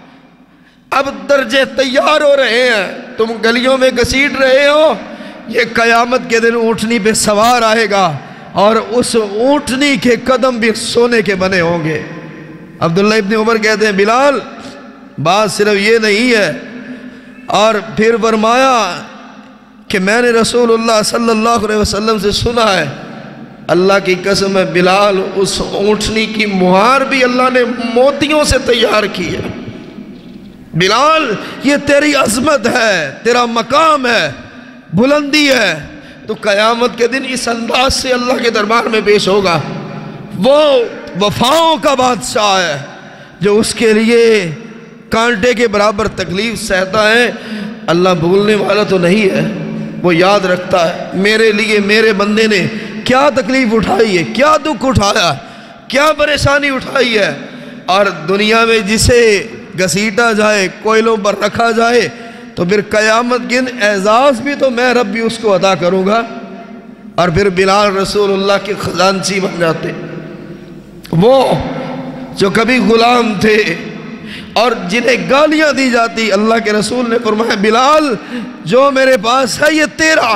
اب درجے تیار ہو رہے ہیں، تم گلیوں میں گھسیٹ رہے ہو، یہ قیامت کے دن اونٹنی پہ سوار آئے گا اور اس اونٹنی کے قدم بھی سونے کے بنے ہوں گے۔ عبداللہ ابن عمر کہتے ہیں بلال بات صرف یہ نہیں ہے، اور پھر فرمایا کہ میں نے رسول اللہ صلی اللہ علیہ وسلم سے سنا ہے، اللہ کی قسم ہے بلال اس اونٹنی کی مہار بھی اللہ نے موتیوں سے تیار کی ہے۔ بلال یہ تیری عظمت ہے، تیرا مقام ہے، بلندی ہے، تو قیامت کے دن اس انداز سے اللہ کے دربار میں پیش ہوگا۔ وہ وفاؤں کا بادشاہ ہے جو اس کے لیے کانٹے کے برابر تکلیف سہتا ہے۔ اللہ بھولنے والا تو نہیں ہے، وہ یاد رکھتا ہے میرے لیے میرے بندے نے کیا تکلیف اٹھائی ہے، کیا دکھ اٹھایا، کیا پریشانی اٹھائی ہے۔ اور دنیا میں جسے گھسیٹا جائے، کوئلوں پر رکھا جائے، تو پھر قیامت کے دن اعزاز بھی تو میں رب بھی اس کو عطا کروں گا۔ اور پھر بلال رسول اللہ کے خزانچی بن جاتے، وہ جو کبھی غلام تھے اور جنہیں گالیاں دی جاتی، اللہ کے رسول نے فرمایا بلال جو میرے پاس ہے یہ تیرا،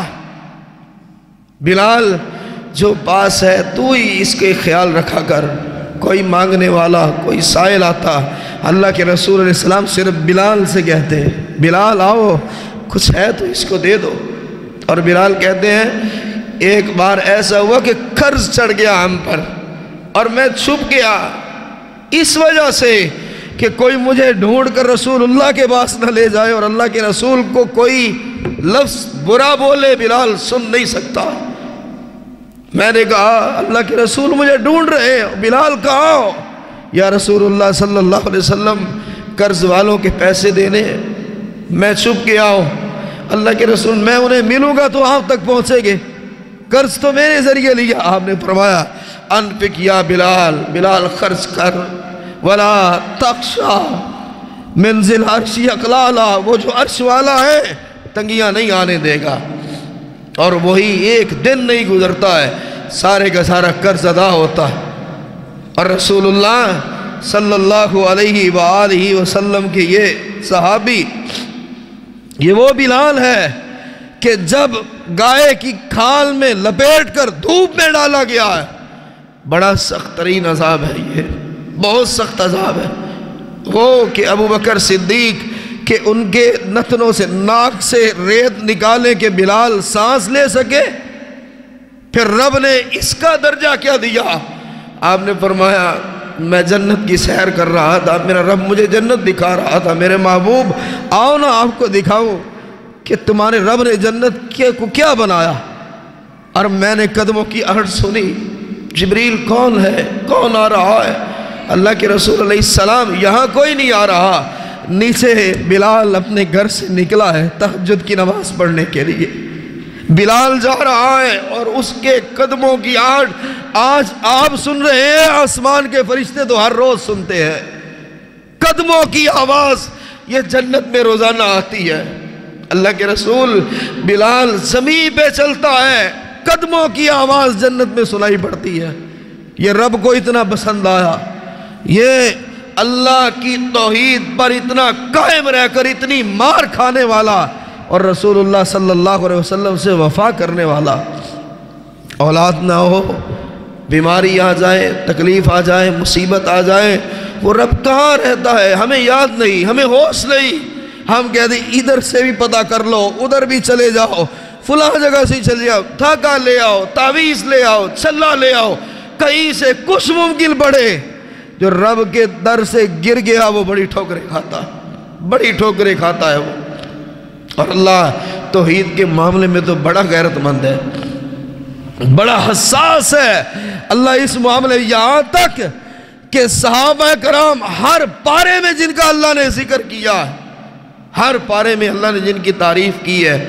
بلال جو پاس ہے تو ہی اس کے خیال رکھا کر۔ کوئی مانگنے والا، کوئی سائل آتا، اللہ کے رسول علیہ السلام صرف بلال سے کہتے ہیں بلال آؤ کچھ ہے تو اس کو دے دو۔ اور بلال کہتے ہیں ایک بار ایسا ہوا کہ قرض چڑھ گیا ہم پر اور میں چھپ گیا اس وجہ سے کہ کوئی مجھے ڈھونڈ کر رسول اللہ کے پاس نہ لے جائے، اور اللہ کے رسول کو کوئی لفظ برا بولے بلال سن نہیں سکتا۔ میں نے کہا اللہ کے رسول مجھے ڈھونڈ رہے ہیں، بلال کہاں ہو؟ یا رسول اللہ صلی اللہ علیہ وسلم قرض والوں کے پیسے دینے ہیں، میں چھپ کے آؤں۔ اللہ کے رسول میں انہیں ملوں گا تو آپ تک پہنچے گے، قرض تو میرے ذریعے لیا۔ آپ نے فرمایا انفق یا بلال، بلال خرچ کر، ولا تخشا من ذی العرش اقلالا، وہ جو عرش والا ہے تنگیاں نہیں آنے دے گا۔ اور وہی ایک دن نہیں گزرتا ہے سارے کا سارا قرض ادا ہوتا ہے۔ اور رسول اللہ صلی اللہ علیہ وآلہ وسلم کے یہ صحابی، یہ وہ بلال ہے کہ جب گائے کی کھال میں لپیٹ کر دھوپ میں ڈالا گیا ہے، بڑا سخت ترین عذاب ہے، یہ بہت سخت عذاب ہے۔ وہ کہ ابو بکر صدیق کہ ان کے نتنوں سے ناک سے ریت نکالے کہ بلال سانس لے سکے، پھر رب نے اس کا درجہ کیا دیا؟ آپ نے فرمایا میں جنت کی سیر کر رہا تھا، میرا رب مجھے جنت دکھا رہا تھا، میرے محبوب آؤ نا آپ کو دکھاؤں کہ تمہارے رب نے جنت کو کیا بنایا۔ اور میں نے قدموں کی آہٹ سنی، جبریل کون ہے، کون آ رہا ہے؟ اللہ کے رسول علیہ السلام یہاں کوئی نہیں آ رہا، نیچے بلال اپنے گھر سے نکلا ہے تہجد کی نماز پڑھنے کے لیے۔ بلال جا رہا ہے اور اس کے قدموں کی آہٹ آج آپ سن رہے ہیں، آسمان کے فرشتے تو ہر روز سنتے ہیں۔ قدموں کی آواز یہ جنت میں روزانہ آتی ہے۔ اللہ کے رسول بلال زمین پہ چلتا ہے، قدموں کی آواز جنت میں سنائی پڑتی ہے۔ یہ رب کو اتنا پسند آیا، یہ اللہ کی توحید پر اتنا قائم رہ کر اتنی مار کھانے والا اور رسول اللہ صلی اللہ علیہ وسلم سے وفا کرنے والا۔ اولاد نہ ہو، بیماری آ جائے، تکلیف آ جائے، مصیبت آ جائے، وہ رب کہاں رہتا ہے ہمیں یاد نہیں، ہمیں ہوش نہیں۔ ہم کہتے ہیں ادھر سے بھی پتہ کر لو، ادھر بھی چلے جاؤ، فلاں جگہ سے چلے جاؤ، دھاگا لے آؤ، تعویذ لے آؤ، چھلا لے آؤ، کہیں سے کچھ ممکن پڑے۔ جو رب کے در سے گر گیا وہ بڑی ٹھوکریں کھاتا، بڑی ٹھوکریں کھاتا ہے وہ۔ اور اللہ توحید کے معاملے میں تو بڑا غیرت مند ہے، بڑا حساس ہے۔ اللہ اس معاملے یہاں تک کہ صحابہ کرام ہر پارے میں جن کا اللہ نے ذکر کیا ہے، ہر پارے میں اللہ نے جن کی تعریف کی ہے،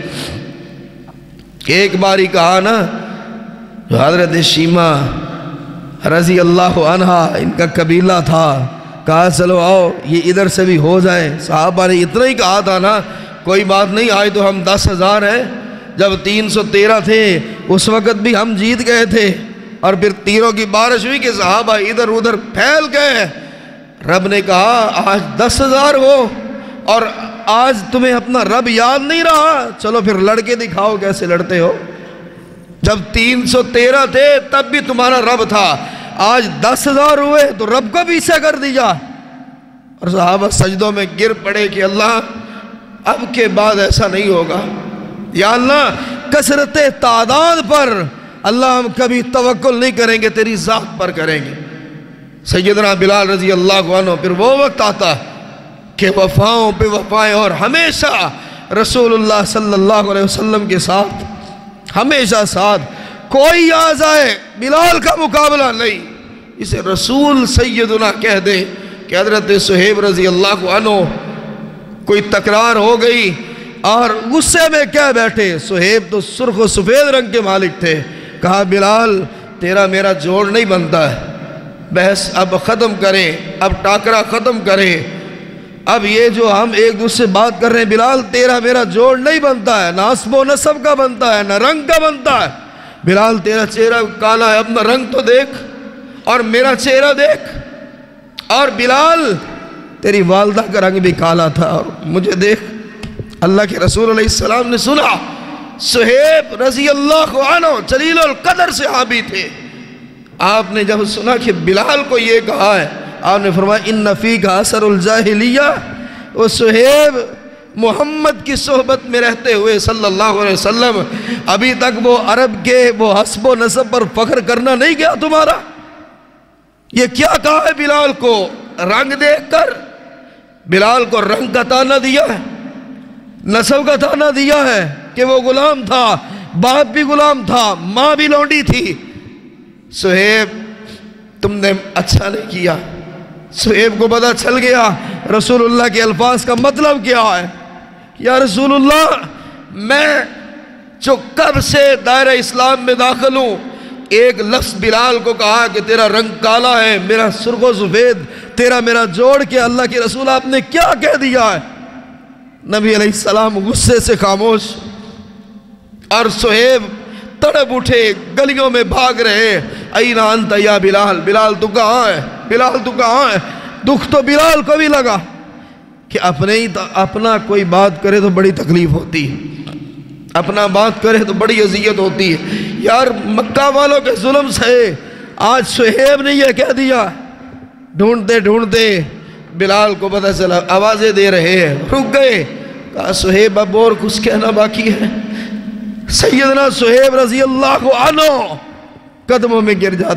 ایک باری کہا نا جو حضرت شیمہ رضی اللہ عنہ ان کا قبیلہ تھا، کہا چلو آؤ یہ ادھر سے بھی ہو جائیں۔ صحابہ نے اتنا ہی کہا تھا نا، کوئی بات نہیں، آئے تو ہم دس ہزار ہیں، جب تین سو تیرہ تھے اس وقت بھی ہم جیت گئے تھے، اور پھر تیروں کی بارش ہوئی کہ صحابہ ادھر ادھر پھیل گئے۔ رب نے کہا آج دس ہزار ہو اور آج تمہیں اپنا رب یاد نہیں رہا، چلو پھر لڑ کے دکھاؤ کیسے لڑتے ہو۔ جب تین سو تیرہ تھے تب بھی تمہارا رب تھا، آج دس ہزار ہوئے تو رب کو پیچھے کر دیا۔ اور صحابہ سجدوں میں گر پڑے کہ اللہ اب کے بعد ایسا نہیں ہوگا، یا اللہ کثرت تعداد پر اللہ ہم کبھی توکل نہیں کریں گے، تیری ذات پر کریں گے۔ سیدنا بلال رضی اللہ عنہ پھر وہ وقت آتا کہ وفاؤں پہ وفائیں، اور ہمیشہ رسول اللہ صلی اللہ علیہ وسلم کے ساتھ ہمیشہ ساتھ، کوئی آ جائے بلال کا مقابلہ نہیں۔ اسے رسول سیدنا کہہ دے کہ حضرت صہیب رضی اللہ عنہ کوئی تکرار ہو گئی اور غصے میں کہہ بیٹھے، صہیب تو سرخ و سفید رنگ کے مالک تھے، کہا بلال تیرا میرا جوڑ نہیں بنتا ہے، بحث اب ختم کریں، اب ٹاکرا ختم کریں، اب یہ جو ہم ایک دوسرے سے بات کر رہے ہیں، بلال تیرا میرا جوڑ نہیں بنتا ہے، نہ نسب و نسب کا بنتا ہے، نہ رنگ کا بنتا ہے، بلال تیرا چہرہ کالا ہے، اپنا رنگ تو دیکھ اور میرا چہرہ دیکھ، اور بلال تیری والدہ کا رنگ بھی کالا تھا اور مجھے دیکھ۔ اللہ کے رسول علیہ السلام نے سنا، صہیب رضی اللہ عنہ جلیل القدر صحابی تھے، آپ نے جب سنا کہ بلال کو یہ کہا ہے، آپ نے فرمایا ان فیک اثر الجاہلیہ، وہ صہیب محمد کی صحبت میں رہتے ہوئے صلی اللہ علیہ وسلم ابھی تک وہ عرب کے وہ حسب و نسب پر فخر کرنا نہیں گیا تمہارا؟ یہ کیا کہا ہے بلال کو؟ رنگ دیکھ کر بلال کو رنگ کا تانا دیا ہے، نسب کا تانا دیا ہے کہ وہ غلام تھا، باپ بھی غلام تھا، ماں بھی لونڈی تھی۔ صہیب تم نے اچھا نہیں کیا۔ صہیب کو پتہ چل گیا رسول اللہ کے الفاظ کا مطلب کیا ہے۔ یا رسول اللہ، میں جو کب سے دائرہ اسلام میں داخل ہوں، ایک لفظ بلال کو کہا کہ تیرا رنگ کالا ہے، میرا سرخ و سفید، تیرا میرا جوڑ کے اللہ کے رسول آپ نے کیا کہہ دیا ہے؟ نبی علیہ السلام غصے سے خاموش، اور صہیب تڑپ اٹھے، گلیوں میں بھاگ رہے، این انت یا بلال، بلال تو کہاں ہے، بلال تو کہاں ہے؟ دکھ تو بلال کو بھی لگا کہ اپنے ہی اپنا کوئی بات کرے تو بڑی تکلیف ہوتی ہے، اپنا بات کرے تو بڑی اذیت ہوتی ہے۔ یار مکہ والوں کے ظلم سے آج صہیب نے یہ کہہ دیا۔ ڈھونڈتے ڈھونڈتے بلال کو پتہ چلا، آوازیں دے رہے ہیں، رک گئے، کہا صہیب اب اور کچھ کہنا باقی ہے؟ سیدنا صہیب رضی اللہ عنہ قدموں میں گر جاتے۔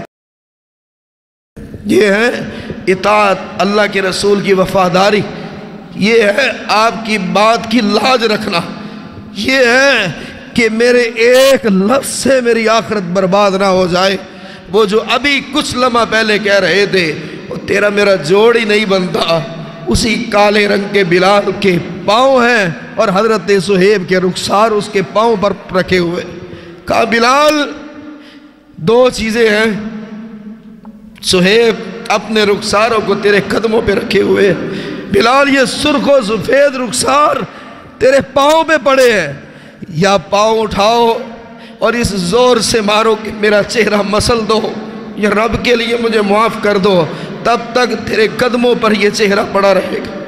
یہ ہے اطاعت، اللہ کے رسول کی وفاداری، یہ ہے آپ کی بات کی لاج رکھنا، یہ ہے کہ میرے ایک لفظ سے میری آخرت برباد نہ ہو جائے۔ وہ جو ابھی کچھ لمحہ پہلے کہہ رہے تھے وہ تیرا میرا جوڑ ہی نہیں بنتا، اسی کالے رنگ کے بلال کے پاؤں ہیں اور حضرت صہیب کے رخسار اس کے پاؤں پر رکھے ہوئے۔ کہا بلال دو چیزیں ہیں، صہیب اپنے رخساروں کو تیرے قدموں پہ رکھے ہوئے، بلال یہ سرخ و سفید رخسار تیرے پاؤں پہ پڑے ہیں، یا پاؤں اٹھاؤ اور اس زور سے مارو کہ میرا چہرہ مسل دو، یا رب کے لیے مجھے معاف کر دو، تب تک تیرے قدموں پر یہ چہرہ پڑا رہے گا۔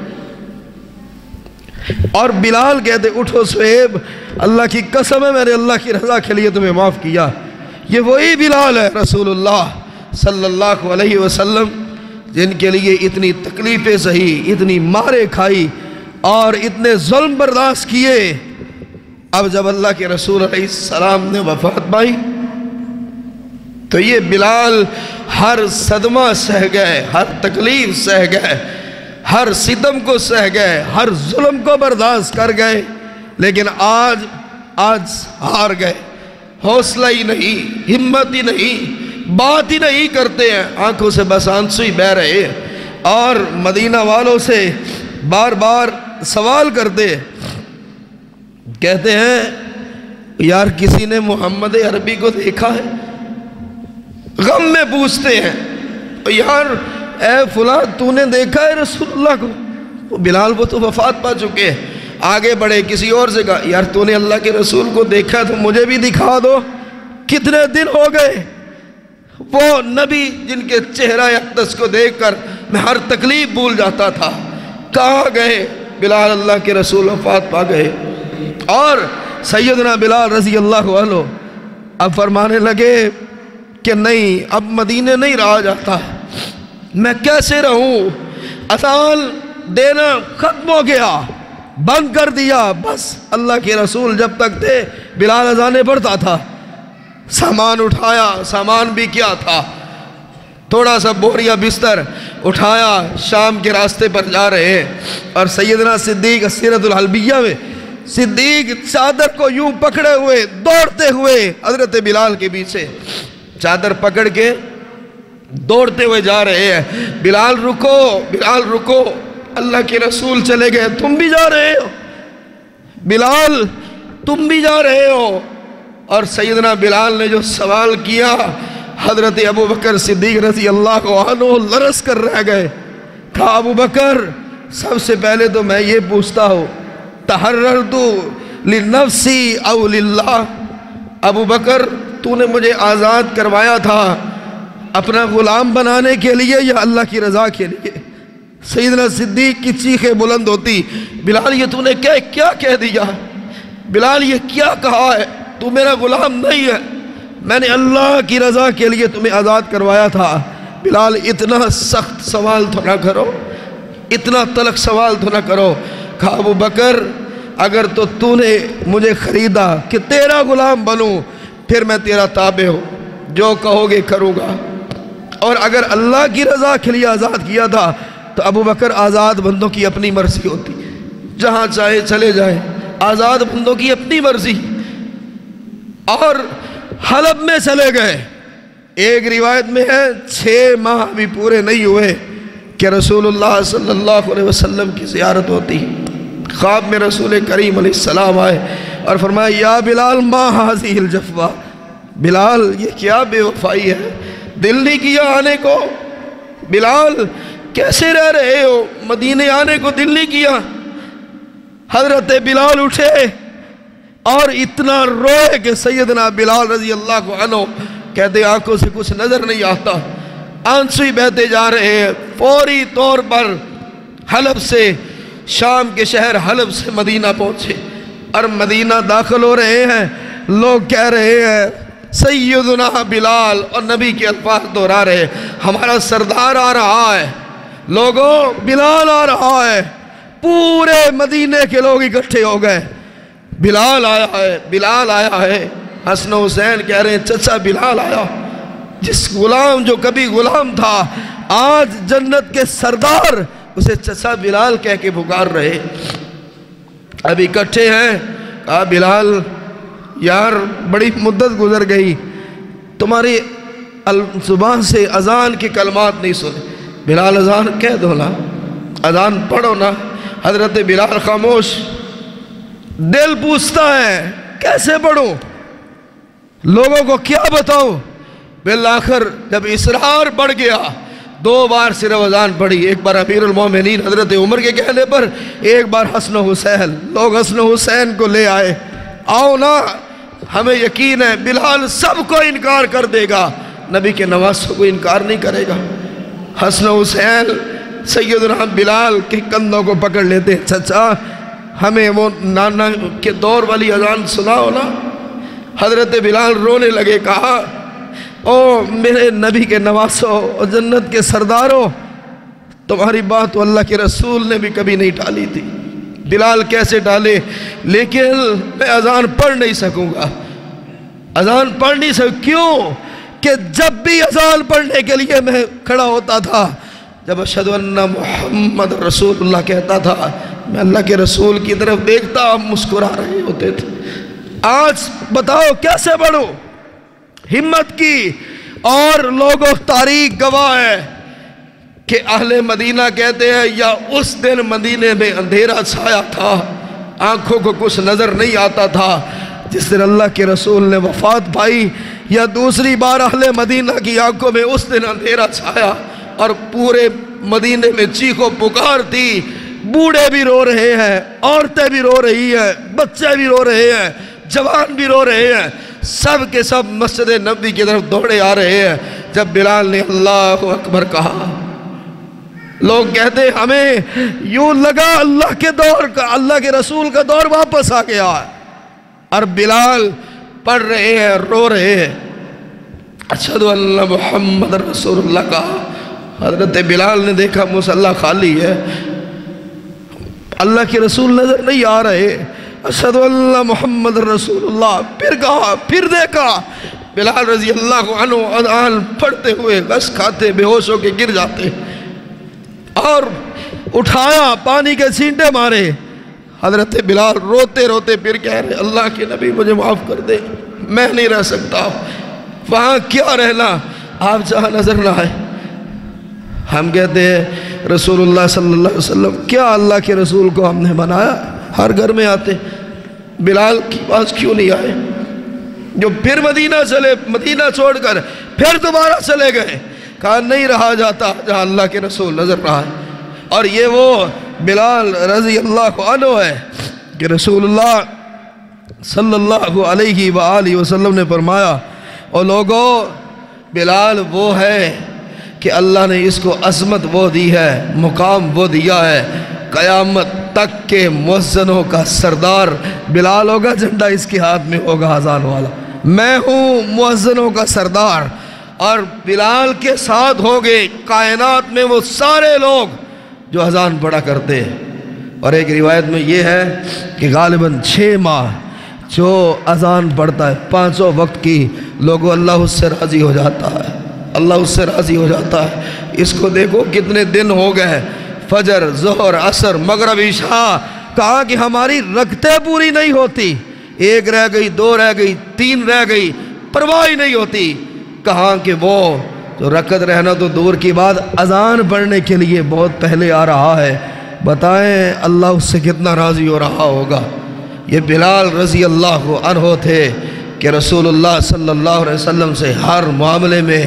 اور بلال کہتے اٹھو صہیب، اللہ کی قسم ہے میں نے اللہ کی رضا کے لیے تمہیں معاف کیا۔ یہ وہی بلال ہے رسول اللہ صلی اللہ علیہ وسلم جن کے لیے اتنی تکلیفیں سہی، اتنی مارے کھائی اور اتنے ظلم برداشت کیے۔ اب جب اللہ کے رسول علیہ السلام نے وفات پائی تو یہ بلال ہر صدمہ سہ گئے، ہر تکلیف سہ گئے، ہر ستم کو سہ گئے، ہر ظلم کو برداشت کر گئے، لیکن آج آج ہار گئے، حوصلہ ہی نہیں، ہمت ہی نہیں، بات ہی نہیں کرتے ہیں، آنکھوں سے بس آنسو ہی بہہ رہے ہیں، اور مدینہ والوں سے بار بار سوال کرتے ہیں، کہتے ہیں یار کسی نے محمد عربی کو دیکھا ہے؟ غم میں پوچھتے ہیں یار اے فلاں تو نے دیکھا ہے رسول اللہ کو؟ وہ بلال وہ تو وفات پا چکے ہیں۔ آگے بڑھے کسی اور سے کہا یار تو نے اللہ کے رسول کو دیکھا تو مجھے بھی دکھا دو، کتنے دن ہو گئے؟ وہ نبی جن کے چہرہ اقدس کو دیکھ کر میں ہر تکلیف بھول جاتا تھا، کہاں گئے؟ بلال اللہ کے رسول وفات پا گئے۔ اور سیدنا بلال رضی اللہ عنہ اب فرمانے لگے کہ نہیں، اب مدینے نہیں رہا جاتا، میں کیسے رہوں؟ اذان دینا ختم ہو گیا، بند کر دیا، بس اللہ کے رسول جب تک تھے بلال اذانیں پڑھتا تھا، سامان اٹھایا، سامان بھی کیا تھا، تھوڑا سا بوریا بستر اٹھایا، شام کے راستے پر جا رہے ہیں، اور سیدنا صدیق سیرت الحلبیہ میں सिद्दीक चादर को यूं पकड़े हुए दौड़ते हुए हजरत बिलाल के पीछे, चादर पकड़ के दौड़ते हुए जा रहे हैं। बिलाल रुको, बिलाल रुको, अल्लाह के रसूल चले गए, तुम भी जा रहे हो? बिलाल तुम भी जा रहे हो? और सैयदना बिलाल ने जो सवाल किया, हजरत अबू बकर सिद्दीक रज़ी अल्लाह अन्हु लरस कर रह गए। कहा अबू बकर, सबसे पहले तो मैं ये पूछता हूँ, तहर्ररतु लिनफ्सी औ लिल्लाह? अबू बकर, तूने मुझे आज़ाद करवाया था अपना गुलाम बनाने के लिए या अल्लाह की रज़ा के लिए? सैयदना सिद्दीक की चीखें बुलंद होती, बिलाल ये तूने क्या क्या कह दिया? बिलाल ये क्या कहा है? तू मेरा गुलाम नहीं है, मैंने अल्लाह की रज़ा के लिए तुम्हें आज़ाद करवाया था। बिलाल इतना सख्त सवाल तो ना करो, इतना तलख सवाल तो ना करो। कहा अबू बकर, अगर तो तूने मुझे ख़रीदा कि तेरा गुलाम बनूं, फिर मैं तेरा ताबे हूँ, जो कहोगे करूँगा। और अगर अल्लाह की रज़ा के लिए आज़ाद किया था तो अबू बकर, आज़ाद बंदों की अपनी मर्ज़ी होती, जहाँ चाहे चले जाए, आज़ाद बंदों की अपनी मर्ज़ी। और हलब में चले गए। एक रिवायत में है छः माह भी पूरे नहीं हुए कि रसूलुल्लाह सल्लल्लाहु अलैहि वसल्लम की ज़ियारत होती। ख्वाब में रसूल करीम अलैहिस्सलाम आए और फरमाया, या बिलाल मा हाज़िहिल जफ़वा, बिलाल ये क्या बेवफाई है, दिल नहीं किया आने को? बिलाल कैसे रह रहे हो, मदीने आने को दिल नहीं किया? हज़रत बिलाल उठे और इतना रोए कि सैयदना बिलाल रज़ी अल्लाह अन्हु कहते आंखों से कुछ नज़र नहीं आता, आंसू ही बहते जा रहे हैं। फौरी तौर पर हलब से, शाम के शहर हलब से मदीना पहुँचे और मदीना दाखिल हो रहे हैं। लोग कह रहे हैं सैयदना बिलाल, और नबी के अल्फाज दोहरा रहे, हमारा सरदार आ रहा है, लोगों बिलाल आ रहा है। पूरे मदीने के लोग इकट्ठे हो गए, बिलाल आया है, बिलाल आया है। हसन हुसैन कह रहे हैं चचा बिलाल आया, जिस गुलाम जो कभी गुलाम था आज जन्नत के सरदार उसे चचा बिलाल कह के पुकार रहे। अब इकट्ठे हैं। कहा बिलाल यार बड़ी मुद्दत गुजर गई, तुम्हारी जुबान से अजान के कलमात नहीं सुने। बिलाल अजान कह दो ना, अजान पढ़ो ना। हजरत बिलाल खामोश। दिल पूछता है कैसे पढ़ूं, लोगों को क्या बताऊं? बिल आखिर जब इसरार बढ़ गया, दो बार सिर्फ अजान पढ़ी, एक बार अमीरुल मोमिनीन हजरत उमर के कहने पर, एक बार हसन हुसैन। लोग हसन हुसैन को ले आए, आओ ना, हमें यकीन है बिलाल सबको इनकार कर देगा, नबी के नवासों को इनकार नहीं करेगा। हसन हुसैन सैयदना बिलाल के कंधों को पकड़ लेते, चचा हमें वो नाना के दौर वाली अजान सुनाओ ना। हजरत बिलाल रोने लगे। कहा ओ मेरे नबी के नवासों और जन्नत के सरदारों, तुम्हारी बात तो अल्लाह के रसूल ने भी कभी नहीं टाली थी। बिलाल कैसे टाले, लेकिन मैं अजान पढ़ नहीं सकूंगा, अजान पढ़ नहीं सकूँ। क्यों? कि जब भी अजान पढ़ने के लिए मैं खड़ा होता था, जब अशहदु अन्ना मुहम्मद रसूलुल्लाह कहता था, मैं अल्लाह के रसूल की तरफ देखता, आप मुस्कुरा रहे होते थे। आज बताओ कैसे पढ़ूं? हिम्मत की। और लोगों तारीख गवाह है कि अहले मदीना कहते हैं या उस दिन मदीने में अंधेरा छाया था, आंखों को कुछ नज़र नहीं आता था, जिस दिन अल्लाह के रसूल ने वफ़ात पाई, या दूसरी बार अहले मदीना की आंखों में उस दिन अंधेरा छाया और पूरे मदीने में चीखो पुकार थी। बूढ़े भी रो रहे हैं, औरतें भी रो रही हैं, बच्चे भी रो रहे हैं, जवान भी रो रहे हैं, सब के सब मस्जिद नबी की तरफ दौड़े आ रहे हैं। जब बिलाल ने अल्लाह अकबर कहा, लोग कहते हमें यूं लगा अल्लाह के दौर का, अल्लाह के रसूल का दौर वापस आ गया है। और बिलाल पढ़ रहे हैं, रो रहे हैं, अशहदु अन्ना मुहम्मद रसूलुल्लाह का। हजरत बिलाल ने देखा मुसल्ला खाली है, अल्लाह के रसूल नजर नहीं आ रहे। अशहदु अन्ना मुहम्मद रसूलुल्लाह। फिर कहा, फिर देखा, बिलाल रजी अल्लाह अन्हु अज़ान पढ़ते हुए बस खाते, बेहोश होके गिर जाते, और उठाया, पानी के छींटे मारे, حضرت بلال روتے روتے پھر کہہ رہے اللہ کے نبی مجھے معاف کر دے، میں نہیں رہ سکتا وہاں، کیا رہنا، آپ جہاں نظر نہ آئے۔ ہم کہتے ہیں رسول اللہ صلی اللہ علیہ وسلم، کیا اللہ کے رسول کو ہم نے بنایا؟ ہر گھر میں آتے، بلال کی پاس کیوں نہیں آئے؟ جو پھر مدینہ چلے، مدینہ چھوڑ کر پھر دوبارہ چلے گئے، کہا نہیں رہا جاتا جہاں اللہ کے رسول نظر رہا ہے۔ اور یہ وہ بلال رضی اللہ عنہ ہے کہ رسول اللہ صلی اللہ علیہ وآلہ وسلم نے فرمایا، اور لوگوں بلال وہ ہے کہ اللہ نے اس کو عظمت وہ دی ہے، مقام وہ دیا ہے، قیامت تک کے مؤذنوں کا سردار بلال ہوگا، جھنڈا اس کے ہاتھ میں ہوگا اذان والا، میں ہوں مؤذنوں کا سردار، اور بلال کے ساتھ ہوگے کائنات میں وہ سارے لوگ جو اذان پڑھا کرتے ہیں۔ اور ایک روایت میں یہ ہے کہ غالباً چھ ماہ جو اذان پڑھتا ہے پانچوں وقت کی، لوگوں اللہ اس سے راضی ہو جاتا ہے، اللہ اس سے راضی ہو جاتا ہے۔ اس کو دیکھو کتنے دن ہو گئے، فجر، ظہر، عصر، مغرب، عشاء، کہا کہ ہماری رکعتیں پوری نہیں ہوتی، ایک رہ گئی، دو رہ گئی، تین رہ گئی، پرواہ نہیں ہوتی۔ کہاں کہ وہ تو رکعت رہنا تو دور کی بات، اذان پڑھنے کے لیے بہت پہلے آ رہا ہے، بتائیں اللہ اس سے کتنا راضی ہو رہا ہوگا۔ یہ بلال رضی اللہ عنہ تھے کہ رسول اللہ صلی اللہ علیہ وسلم سے ہر معاملے میں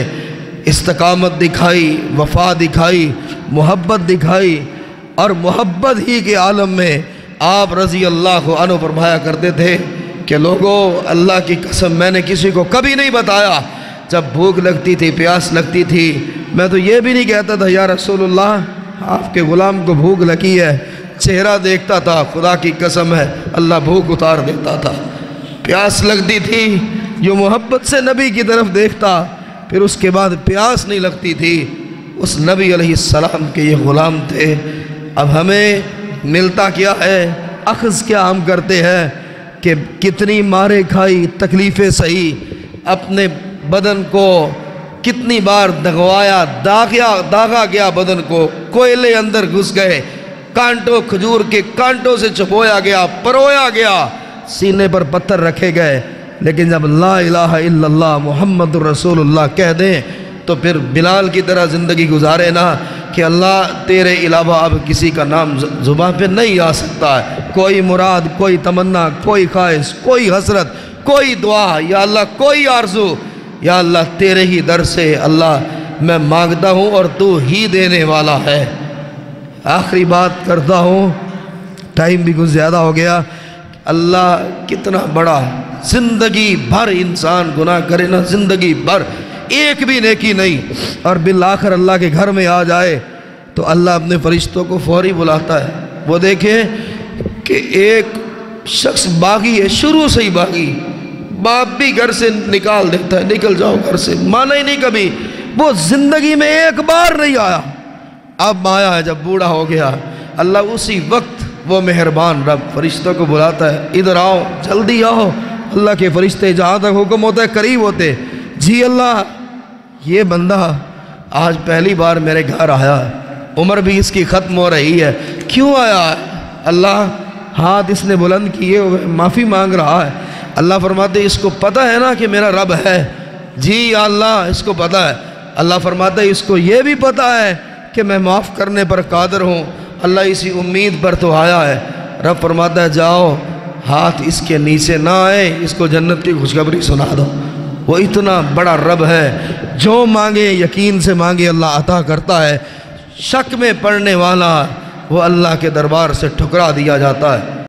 استقامت دکھائی، وفا دکھائی، محبت دکھائی، اور محبت ہی کے عالم میں آپ رضی اللہ عنہ فرمایا کرتے تھے کہ لوگوں اللہ کی قسم میں نے کسی کو کبھی نہیں بتایا، جب بھوک لگتی تھی، پیاس لگتی تھی، میں تو یہ بھی نہیں کہتا تھا یا رسول اللہ آپ کے غلام کو بھوک لگی ہے، چہرہ دیکھتا تھا، خدا کی قسم ہے اللہ بھوک اتار دیتا تھا۔ پیاس لگتی تھی، جو محبت سے نبی کی طرف دیکھتا، پھر اس کے بعد پیاس نہیں لگتی تھی، اس نبی علیہ السلام کے یہ غلام تھے۔ اب ہمیں ملتا کیا ہے، اخذ کیا ہم کرتے ہیں کہ کتنی مارے کھائی، تکلیفیں سہی، اپنے بدن کو کتنی بار دغوایا، داغیا داغا گیا بدن کو، کوئلے اندر گھس گئے، کانٹوں کھجور کے کانٹوں سے چھپویا گیا، پرویا گیا، سینے پر پتھر رکھے گئے، لیکن جب لا الہ الا اللہ محمد الرسول اللہ کہہ دیں تو پھر بلال کی طرح زندگی گزارے نا کہ اللہ تیرے علاوہ اب کسی کا نام زبان پہ نہیں آ سکتا ہے، کوئی مراد، کوئی تمنا، کوئی خواہش، کوئی حسرت، کوئی دعا، یا اللہ کوئی آرزو، یا اللہ تیرے ہی در سے اللہ میں مانگتا ہوں اور تو ہی دینے والا ہے۔ آخری بات کرتا ہوں، ٹائم بھی کچھ زیادہ ہو گیا، اللہ کتنا بڑا، زندگی بھر انسان گناہ کرے نا، زندگی بھر ایک بھی نیکی نہیں، اور بالآخر اللہ کے گھر میں آ جائے تو اللہ اپنے فرشتوں کو فوری بلاتا ہے۔ وہ دیکھیں کہ ایک شخص باغی ہے، شروع سے ہی باغی، باپ بھی گھر سے نکال دیتا ہے، نکل جاؤ گھر سے، مانا ہی نہیں کبھی، وہ زندگی میں ایک بار نہیں آیا، اب آیا ہے جب بوڑھا ہو گیا، اللہ اسی وقت وہ مہربان رب فرشتوں کو بلاتا ہے، ادھر آؤ، جلدی آؤ، اللہ کے فرشتے جہاں تک حکم ہوتا ہے قریب ہوتے، جی اللہ یہ بندہ آج پہلی بار میرے گھر آیا ہے، عمر بھی اس کی ختم ہو رہی ہے، کیوں آیا ہے؟ اللہ ہاتھ اس نے بلند کیے ہوئے معافی مانگ رہا ہے، اللہ فرماتے اس کو پتہ ہے نا کہ میرا رب ہے، جی یا اللہ اس کو پتہ ہے، اللہ فرماتا ہے اس کو یہ بھی پتہ ہے کہ میں معاف کرنے پر قادر ہوں، اللہ اسی امید پر تو آیا ہے، رب فرماتا ہے جاؤ ہاتھ اس کے نیچے نہ آئے، اس کو جنت کی خوشخبری سنا دو۔ وہ اتنا بڑا رب ہے، جو مانگے یقین سے مانگے اللہ عطا کرتا ہے، شک میں پڑنے والا وہ اللہ کے دربار سے ٹھکرا دیا جاتا ہے۔